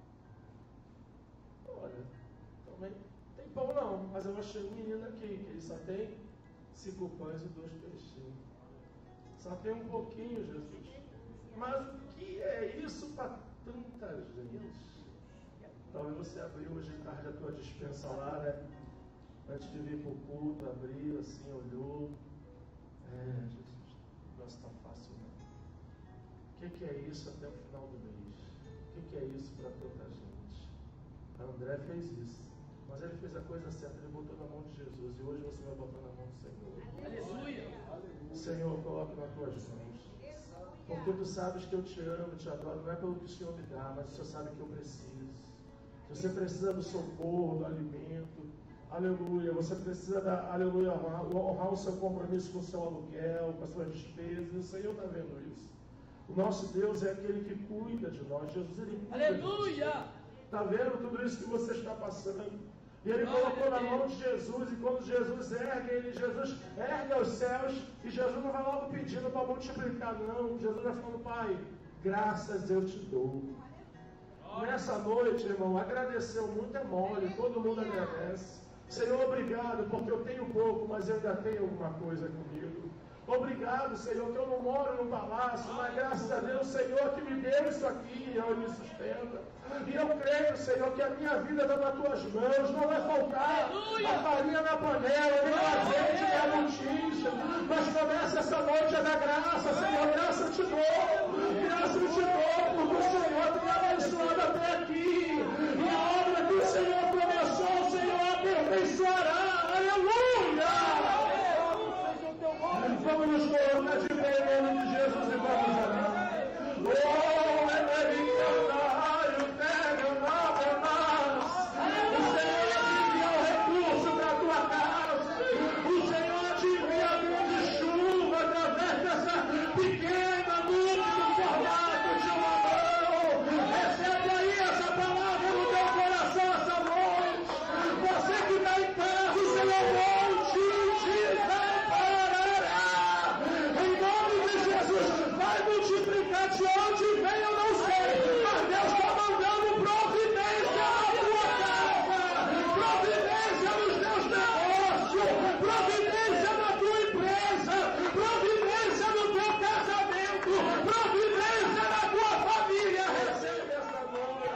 Olha, também não tem pão não, mas eu achei um menino aqui, que ele só tem cinco pães e dois peixinhos. Só tem um pouquinho, Jesus. Mas o que é isso para tanta gente? Talvez você abriu hoje de tarde a tua despensa lá, né? Antes de vir para o culto, abriu assim, olhou. É, Jesus, o negócio está fácil, não. O que, que é isso até o final do mês? O que, que é isso para tanta gente? A André fez isso. Mas ele fez a coisa certa, ele botou na mão de Jesus. E hoje você vai botar na mão do Senhor. Aleluia! Senhor, coloque nas tuas mãos. Porque tu sabes que eu te amo, te adoro. Não é pelo que o Senhor me dá, mas o Senhor sabe que eu preciso. Você precisa do socorro, do alimento. Aleluia. Você precisa, da, aleluia, honrar, honrar o seu compromisso com o seu aluguel, com as suas despesas. E o Senhor está vendo isso. O nosso Deus é aquele que cuida de nós. Jesus, Ele cuida. Aleluia! Está vendo tudo isso que você está passando? E Ele colocou na mão de Jesus, e quando Jesus ergue, ele, Jesus ergue aos céus, e Jesus não vai logo pedindo para multiplicar, não. Jesus vai falando, Pai, graças eu te dou. Nessa noite, irmão, agradeceu muito é mole, todo mundo agradece. Senhor, obrigado, porque eu tenho pouco, mas eu ainda tenho alguma coisa comigo. Obrigado, Senhor, que eu não moro no palácio, mas graças a Deus, Senhor, que me deu isso aqui, e me sustenta. E eu creio, Senhor, que a minha vida está nas tuas mãos, não vai faltar a farinha na panela, nem o azeite, nem a notícia. Mas começa essa noite a dar graça, Senhor, graça eu te dou, graça eu te dou, porque o Senhor tem abençoado até aqui. E a obra que o Senhor começou, o Senhor aperfeiçoará. Aleluia! Vamos nos colocar de pé em nome de Jesus e vamos orar. Oh, Emericana, o Tega, nada mais. O Senhor te envia o recurso para a tua casa. O Senhor te envia a grande chuva através dessa pequena nuvem no formato de uma mão. Recebe aí essa palavra no teu coração essa noite. Você que está em casa, o Senhor não te desamparará. Em nome de Jesus, vai multiplicar de onde vem, eu não sei, mas Deus está mandando providência na tua casa, providência nos teus negócios, providência na tua empresa, providência no teu casamento, providência na tua família. Recebe essa noite.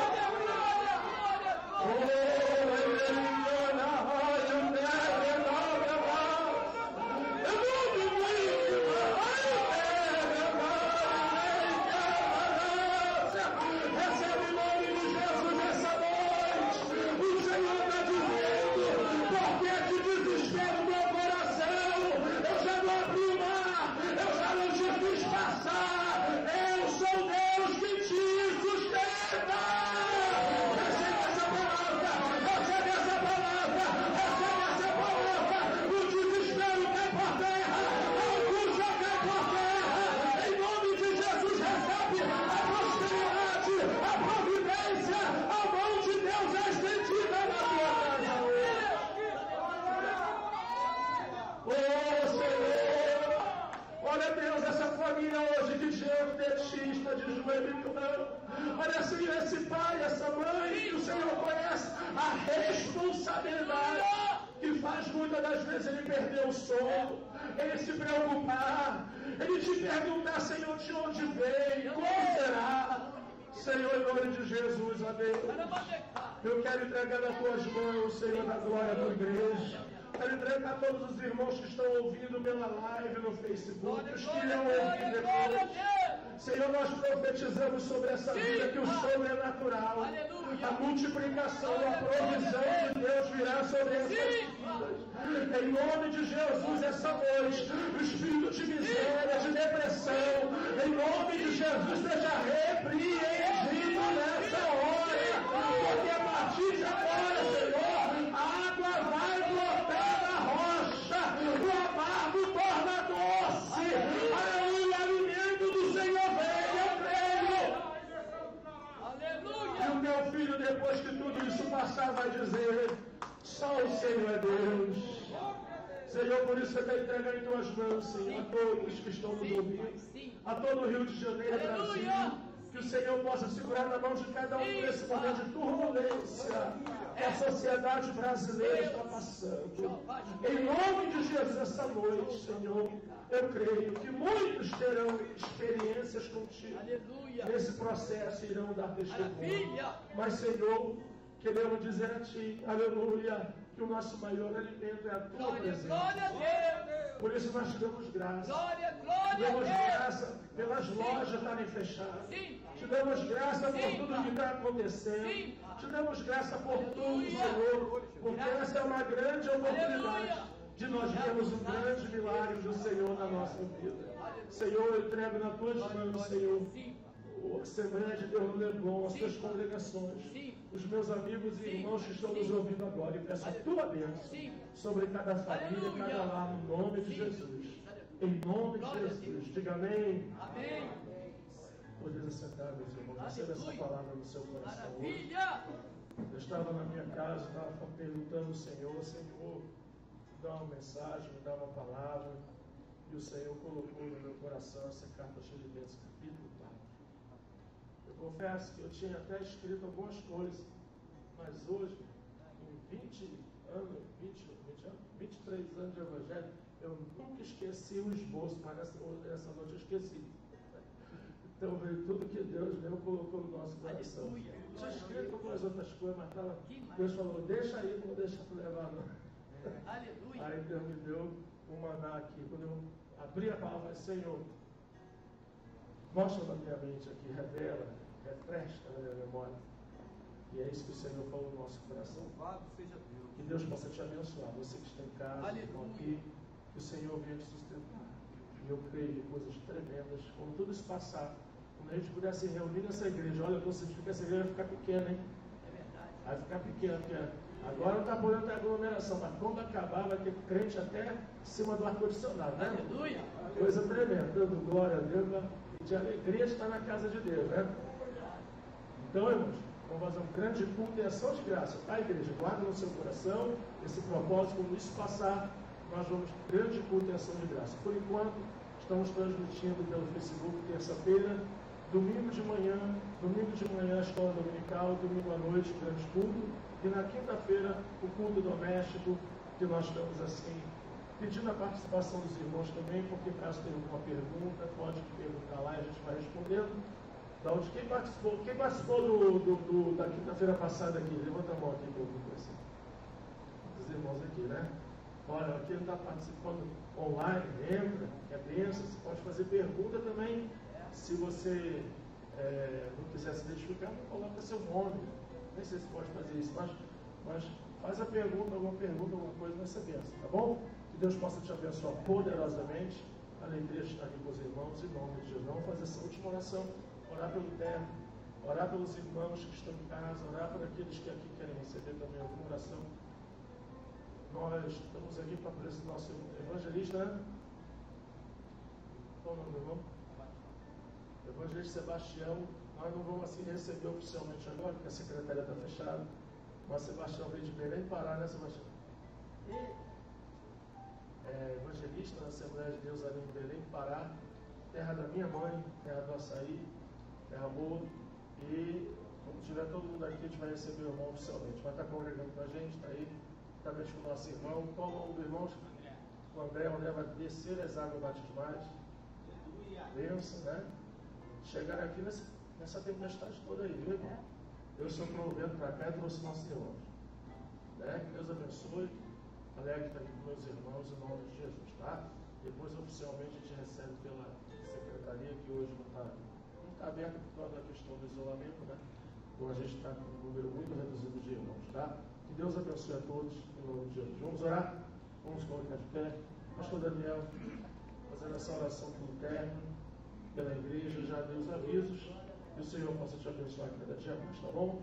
Olha, Senhor, esse pai, essa mãe, que o Senhor conhece a responsabilidade que faz muitas das vezes ele perder o sono, ele se preocupar, ele te perguntar, Senhor, de onde veio, como será? Senhor, em nome de Jesus, ó Deus, eu quero entregar nas tuas mãos, Senhor, da glória da igreja. Quero entregar todos os irmãos que estão ouvindo pela live no Facebook, os que irão ouvir depois. Senhor, nós profetizamos sobre essa vida que o sobrenatural, a multiplicação, a provisão de Deus virá sobre essas vidas. Em nome de Jesus, essa noite, o espírito de miséria, de depressão, em nome de Jesus, seja repreendido nessa hora. Porque a partir de agora, Senhor, a água vai brotar na rocha, o amargo torna doce. Aleluia, o alimento do Senhor vem, eu creio. Aleluia. E o meu filho, depois que tudo isso passar, vai dizer: só o Senhor é Deus. Senhor, por isso eu quero entregar em tuas mãos, Senhor, a todos que estão nos ouvindo, a todo o Rio de Janeiro, Brasil, que o Senhor possa segurar na mão de cada um nesse momento de turbulência que a sociedade brasileira está passando. Em nome de Jesus, essa noite, Senhor, eu creio que muitos terão experiências contigo. Nesse processo irão dar testemunho. Mas, Senhor, queremos dizer a Ti, aleluia, que o nosso maior alimento é a Tua glória, presença. Glória a Deus. Por isso nós te damos graça. Glória, glória te damos graça pelas Sim. lojas estarem fechadas. Sim. Te damos graça Sim. por tudo que está acontecendo. Sim. Te damos graça por Aleluia. tudo, Senhor, porque Graças. essa é uma grande oportunidade Aleluia. de nós vermos um grande milagre do Senhor na nossa vida. Senhor, eu entrego nas Tuas mãos, Senhor, a Assembleia de Deus no Leblon, as Tuas congregações, os meus amigos e irmãos que estão nos ouvindo agora, e peço a Tua bênção sobre cada família, cada lar, no nome de Jesus. Em nome de Jesus. Diga amém. Amém. Poderia sentar, meus irmãos. Receba essa palavra no seu coração hoje. Eu estava na minha casa, estava perguntando ao Senhor, Senhor, me dá uma mensagem, me dá uma palavra. E o Senhor colocou no meu coração essa carta aos Filipenses, capítulo quatro. Eu confesso que eu tinha até escrito algumas coisas, mas hoje, em vinte, anos, vinte, vinte anos, vinte e três anos de evangelho, eu nunca esqueci o esboço, mas nessa, nessa noite eu esqueci. Então veio tudo que Deus deu, colocou no nosso coração. Tinha escrito algumas outras coisas, mas tava, Deus falou, deixa aí, não deixa tu levar não. Aleluia. Aí Deus me deu um maná aqui. Quando eu abri a palavra, Senhor, mostra na minha mente aqui, revela, refresca na minha memória. E é isso que o Senhor falou no nosso coração. Louvado seja Deus. Que Deus possa te abençoar. Você que está em casa, que estão aqui, que o Senhor venha te sustentar. E eu creio em coisas tremendas. Quando tudo isso passar, quando a gente puder se reunir nessa igreja, olha, eu estou sentindo que essa igreja vai ficar pequena, hein? É verdade. Vai ficar pequena, porque agora não está podendo ter aglomeração, mas quando acabar vai ter crente até em cima do ar-condicionado, né? Aleluia. Coisa tremenda, dando glória a Deus, e de alegria de estar na casa de Deus, né? Então, irmãos, vamos fazer um grande culto e ação de graça, tá, igreja? Guarda no seu coração esse propósito. Quando isso passar, nós vamos grande culto e ação de graça. Por enquanto, estamos transmitindo pelo Facebook, terça-feira, domingo de manhã, domingo de manhã, escola dominical, domingo à noite, grande culto, e na quinta-feira, o culto doméstico, que nós estamos assim, pedindo a participação dos irmãos também, porque caso tenha alguma pergunta, pode perguntar lá e a gente vai respondendo. Da onde, quem participou, quem participou do, do, do, da quinta-feira passada aqui? Levanta a mão aqui para eu conhecer. Os irmãos aqui, né? Olha, aqui ele está participando online, entra, é bênção, você pode fazer pergunta também. Se você é, não quiser se identificar, não coloca seu nome. Nem sei se pode fazer isso, mas, mas faz a pergunta, alguma pergunta, alguma coisa nessa bênção, tá bom? Que Deus possa te abençoar poderosamente. A alegria de estar aqui com os irmãos, em nome de Jesus. Vamos fazer essa última oração, orar pelo terno, orar pelos irmãos que estão em casa, orar por aqueles que aqui querem receber também alguma oração. Nós estamos aqui para o nosso evangelista, né? Qual o nome do irmão? Evangelista Sebastião. Nós não vamos assim receber oficialmente agora, porque a secretaria está fechada. Mas Sebastião veio de Belém Pará, né, Sebastião? É, evangelista na Assembleia de Deus ali em Belém Pará, terra da minha mãe, terra do açaí, terra boa. E quando tiver todo mundo aqui, a gente vai receber o irmão oficialmente. Vai estar congregando com a gente, está aí, juntamente com o nosso irmão. Qual o nome do irmão? O André. O André vai descer as águas batismais. Benção, né? Chegaram aqui nessa, nessa tempestade toda aí, viu, irmão? Deus soprou o vento para cá e trouxe nossos irmãos. Né? Que Deus abençoe. Alegre estar aqui com meus irmãos em nome de Jesus, tá? Depois, oficialmente, a gente recebe pela secretaria, que hoje não está não tá aberta por causa da questão do isolamento, né? Então, a gente está com um número muito reduzido de irmãos, tá? Que Deus abençoe a todos em nome de Jesus. Vamos orar? Vamos colocar de pé. Pastor Daniel, fazendo essa oração pelo término, pela igreja, já deu os avisos. Que o Senhor possa te abençoar cada dia mais, tá bom?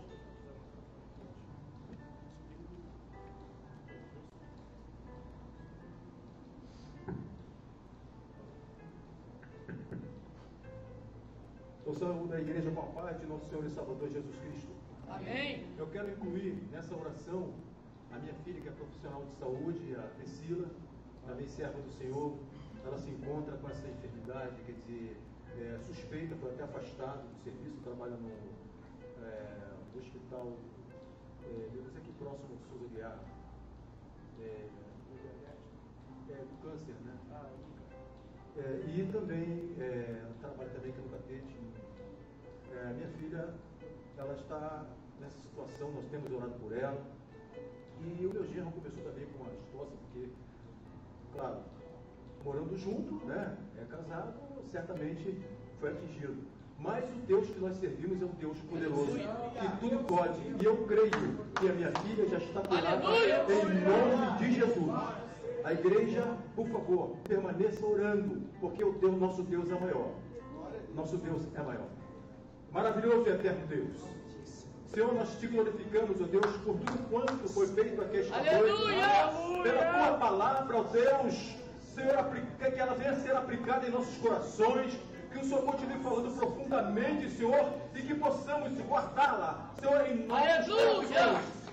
Ouçamos da igreja com a paz de nosso Senhor e Salvador Jesus Cristo. Amém. Eu quero incluir nessa oração a minha filha, que é profissional de saúde, a Priscila, também serva do Senhor. Ela se encontra com essa enfermidade, quer dizer, é, suspeita, foi até afastado do serviço, trabalha no, é, no hospital, é, mas aqui próximo de Souza Guiar, é, é, do câncer, né? É, e também é, trabalha também aqui no Catete. É, minha filha, ela está nessa situação, nós temos orado por ela. E o meu genro começou também com as tosse, porque, claro, morando junto, né, é casado, certamente foi atingido. Mas o Deus que nós servimos é um Deus poderoso, que tudo pode. E eu creio que a minha filha já está curada em nome de Jesus. A igreja, por favor, permaneça orando, porque o Deus, nosso Deus é maior. Nosso Deus é maior. Maravilhoso e eterno Deus. Senhor, nós te glorificamos, ó Deus, por tudo quanto foi feito aqui esta noite. Pela tua palavra, ó Deus, Senhor, que ela venha a ser aplicada em nossos corações. Que o Senhor continue falando profundamente, Senhor, e que possamos guardá-la, Senhor, em nome de Jesus.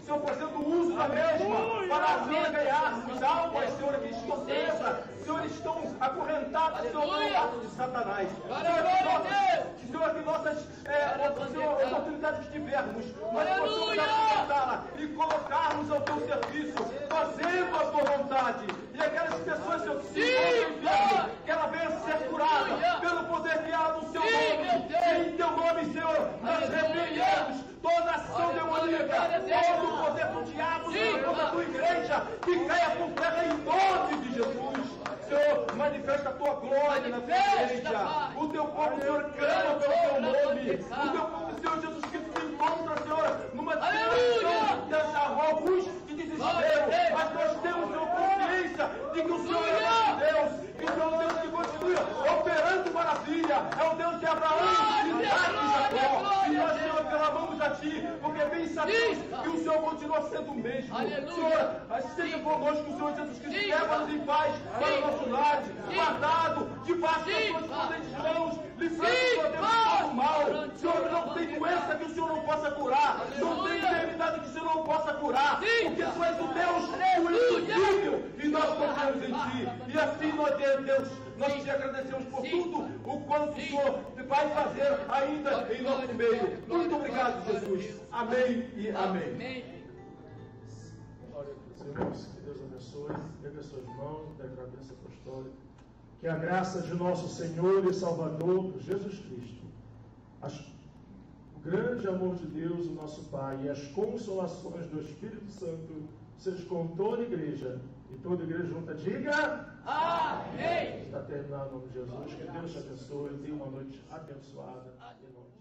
Senhor, fazendo uso da mesma para, Senhor, ganharmos almas, Senhor, que estão presas, Senhor, estão acorrentados, Senhor, pelo lado de Satanás. Senhor, Senhor, que nossas é, Senhor, oportunidades que tivermos, nós possamos aproveitá-la e colocarmos ao teu serviço, fazendo a tua vontade. E aquelas pessoas, Senhor, que se encontram, que ela venha ser curada pelo poder que há no seu nome. E em teu nome, Senhor, nós repreendemos toda ação demoníaca, todo o poder do diabo, Senhor, contra a tua igreja, que caia por terra em nome de Jesus. Senhor, manifesta a tua glória na tua igreja. O teu povo, Senhor, clama pelo teu nome. O teu povo, Senhor Jesus Cristo, se encontra, Senhor, numa situação dessa alguns de desespero. Mas nós temos, Senhor, consciência de que o Senhor é nosso Deus. E o Senhor é um Deus que continua operando maravilha. É o Deus de Abraão, de Isaac e Jacó. E nós, Senhor, clamamos a Ti, porque bem sabemos que o Senhor continua sendo o mesmo. Senhor, seja conosco, o Senhor Jesus Cristo, leva-nos em paz para o nosso lar, guardado, debaixo das tuas potentes mãos, livrando Deus do mal. Senhor, não tem doença que o Senhor não possa curar, não tem enfermidade que o Senhor não possa curar, porque Tu és o Deus, o impossível, e nós confiamos em Ti. E assim, nós, Deus, nós Te agradecemos por tudo o quanto o Senhor vai fazer ainda em nosso meio. Muito obrigado, Jesus. Amém e amém. Glória a Deus, irmãos, que Deus abençoe, pegue as suas mãos, declare a bênção apostólica. Que a graça de nosso Senhor e Salvador, Jesus Cristo, as, o grande amor de Deus, o nosso Pai, e as consolações do Espírito Santo, seja com toda a igreja, e toda a igreja junta, diga amém. Está terminado em nome de Jesus. Que Deus te abençoe, tenha uma noite abençoada. Em nome de